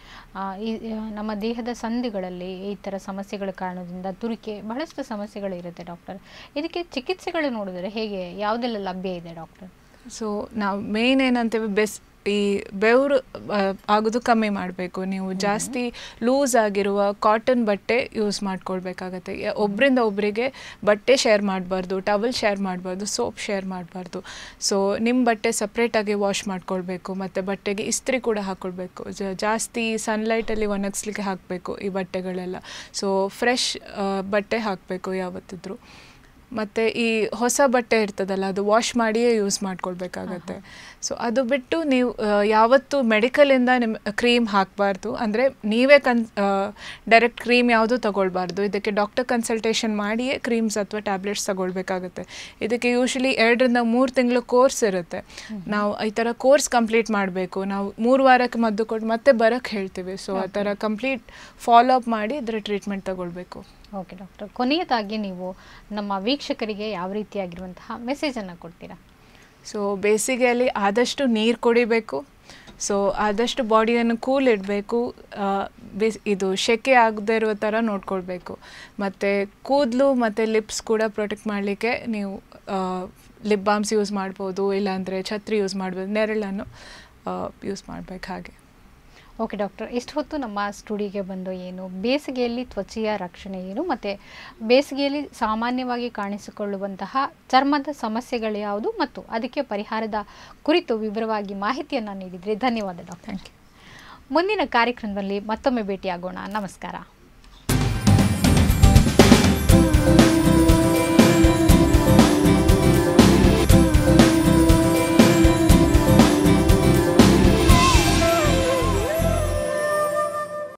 Speaker 1: ನಮ್ಮ ದೇಹದ ಸಂಧಿಗಳಲ್ಲಿ ಈ ಥರ ಸಮಸ್ಯೆಗಳ ಕಾರಣದಿಂದ ತುರಿಕೆ ಬಹಳಷ್ಟು ಸಮಸ್ಯೆಗಳಿರುತ್ತೆ ಡಾಕ್ಟರ್. ಇದಕ್ಕೆ ಚಿಕಿತ್ಸೆಗಳು ನೋಡಿದರೆ ಹೇಗೆ, ಯಾವುದೆಲ್ಲ ಲಭ್ಯ ಇದೆ ಡಾಕ್ಟರ್?
Speaker 2: ಸೊ ನಾವು ಮೇನ್ ಏನಂತೇವೆ, ಈ ಬೆವರು ಆಗೋದು ಕಮ್ಮಿ ಮಾಡಬೇಕು. ನೀವು ಜಾಸ್ತಿ ಲೂಸ್ ಆಗಿರುವ ಕಾಟನ್ ಬಟ್ಟೆ ಯೂಸ್ ಮಾಡ್ಕೊಳ್ಬೇಕಾಗತ್ತೆ. ಒಬ್ಬರಿಂದ ಒಬ್ಬರಿಗೆ ಬಟ್ಟೆ ಶೇರ್ ಮಾಡಬಾರ್ದು, ಟವಲ್ ಶೇರ್ ಮಾಡಬಾರ್ದು, ಸೋಪ್ ಶೇರ್ ಮಾಡಬಾರ್ದು. ಸೊ ನಿಮ್ಮ ಬಟ್ಟೆ ಸಪ್ರೇಟಾಗಿ ವಾಶ್ ಮಾಡ್ಕೊಳ್ಬೇಕು. ಮತ್ತು ಬಟ್ಟೆಗೆ ಇಸ್ತ್ರಿ ಕೂಡ ಹಾಕ್ಕೊಳ್ಬೇಕು. ಜಾಸ್ತಿ ಸನ್ಲೈಟಲ್ಲಿ ಒಣಗಿಸ್ಲಿಕ್ಕೆ ಹಾಕಬೇಕು ಈ ಬಟ್ಟೆಗಳೆಲ್ಲ. ಸೊ ಫ್ರೆಶ್ ಬಟ್ಟೆ ಹಾಕಬೇಕು ಯಾವತ್ತಿದ್ರೂ. ಮತ್ತು ಈ ಹೊಸ ಬಟ್ಟೆ ಇರ್ತದಲ್ಲ ಅದು ವಾಶ್ ಮಾಡಿಯೇ ಯೂಸ್ ಮಾಡ್ಕೊಳ್ಬೇಕಾಗತ್ತೆ. ಸೊ ಅದು ಬಿಟ್ಟು ನೀವು ಯಾವತ್ತು ಮೆಡಿಕಲಿಂದ ನಿಮ್ಮ ಕ್ರೀಮ್ ಹಾಕಬಾರ್ದು, ಅಂದರೆ ನೀವೇ ಡೈರೆಕ್ಟ್ ಕ್ರೀಮ್ ಯಾವುದು ತಗೊಳ್ಬಾರ್ದು. ಇದಕ್ಕೆ ಡಾಕ್ಟರ್ ಕನ್ಸಲ್ಟೇಷನ್ ಮಾಡಿಯೇ ಕ್ರೀಮ್ಸ್ ಅಥವಾ ಟ್ಯಾಬ್ಲೆಟ್ಸ್ ತಗೊಳ್ಬೇಕಾಗುತ್ತೆ. ಇದಕ್ಕೆ ಯೂಶ್ವಲಿ 2 ರಿಂದ 3 ತಿಂಗಳು ಕೋರ್ಸ್ ಇರುತ್ತೆ. ನಾವು ಈ ಥರ ಕೋರ್ಸ್ ಕಂಪ್ಲೀಟ್ ಮಾಡಬೇಕು. ನಾವು 3 ವಾರಕ್ಕೆ ಮದ್ದು ಕೊಟ್ಟು ಮತ್ತೆ ಬರೋಕ್ಕೆ ಹೇಳ್ತೀವಿ. ಸೊ ಆ ಥರ ಕಂಪ್ಲೀಟ್ ಫಾಲೋ ಅಪ್ ಮಾಡಿ ಇದರ ಟ್ರೀಟ್ಮೆಂಟ್ ತಗೊಳ್ಬೇಕು.
Speaker 1: ಓಕೆ ಡಾಕ್ಟರ್, ಕೊನೆಯದಾಗಿ ನೀವು ನಮ್ಮ ವೀಕ್ಷಕರಿಗೆ ಯಾವ ರೀತಿಯಾಗಿರುವಂತಹ ಮೆಸೇಜನ್ನು ಕೊಡ್ತೀರಾ?
Speaker 2: ಸೊ ಬೇಸಿಗೆಯಲ್ಲಿ ಆದಷ್ಟು ನೀರು ಕುಡಿಬೇಕು. ಸೊ ಆದಷ್ಟು ಬಾಡಿಯನ್ನು ಕೂಲ್ ಇಡಬೇಕು. ಇದು ಸೆಕೆ ಆಗದೇ ಇರೋ ಥರ ನೋಡ್ಕೊಳ್ಬೇಕು. ಮತ್ತು ಕೂದಲು ಮತ್ತು ಲಿಪ್ಸ್ ಕೂಡ ಪ್ರೊಟೆಕ್ಟ್ ಮಾಡಲಿಕ್ಕೆ ನೀವು ಲಿಪ್ ಬಾಮ್ಸ್ ಯೂಸ್ ಮಾಡ್ಬೋದು, ಇಲ್ಲಾಂದರೆ ಛತ್ರಿ ಯೂಸ್ ಮಾಡ್ಬೋದು, ನೆರಳನ್ನು ಯೂಸ್ ಮಾಡಬೇಕು. ಹಾಗೆ
Speaker 1: ಓಕೆ ಡಾಕ್ಟರ್, ಇಷ್ಟು ಹೊತ್ತು ನಮ್ಮ ಸ್ಟುಡಿಯೋಗೆ ಬಂದು ಏನು ಬೇಸಿಗೆಯಲ್ಲಿ ತ್ವಚೆಯ ರಕ್ಷಣೆ ಏನು ಮತ್ತು ಬೇಸಿಗೆಯಲ್ಲಿ ಸಾಮಾನ್ಯವಾಗಿ ಕಾಣಿಸಿಕೊಳ್ಳುವಂತಹ ಚರ್ಮದ ಸಮಸ್ಯೆಗಳು ಯಾವುದು ಮತ್ತು ಅದಕ್ಕೆ ಪರಿಹಾರದ ಕುರಿತು ವಿವರವಾಗಿ ಮಾಹಿತಿಯನ್ನು ನೀಡಿದರೆ ಧನ್ಯವಾದ ಡಾಕ್ಟರ್.
Speaker 2: Thank you.
Speaker 1: ಮುಂದಿನ ಕಾರ್ಯಕ್ರಮದಲ್ಲಿ ಮತ್ತೊಮ್ಮೆ ಭೇಟಿಯಾಗೋಣ. ನಮಸ್ಕಾರ.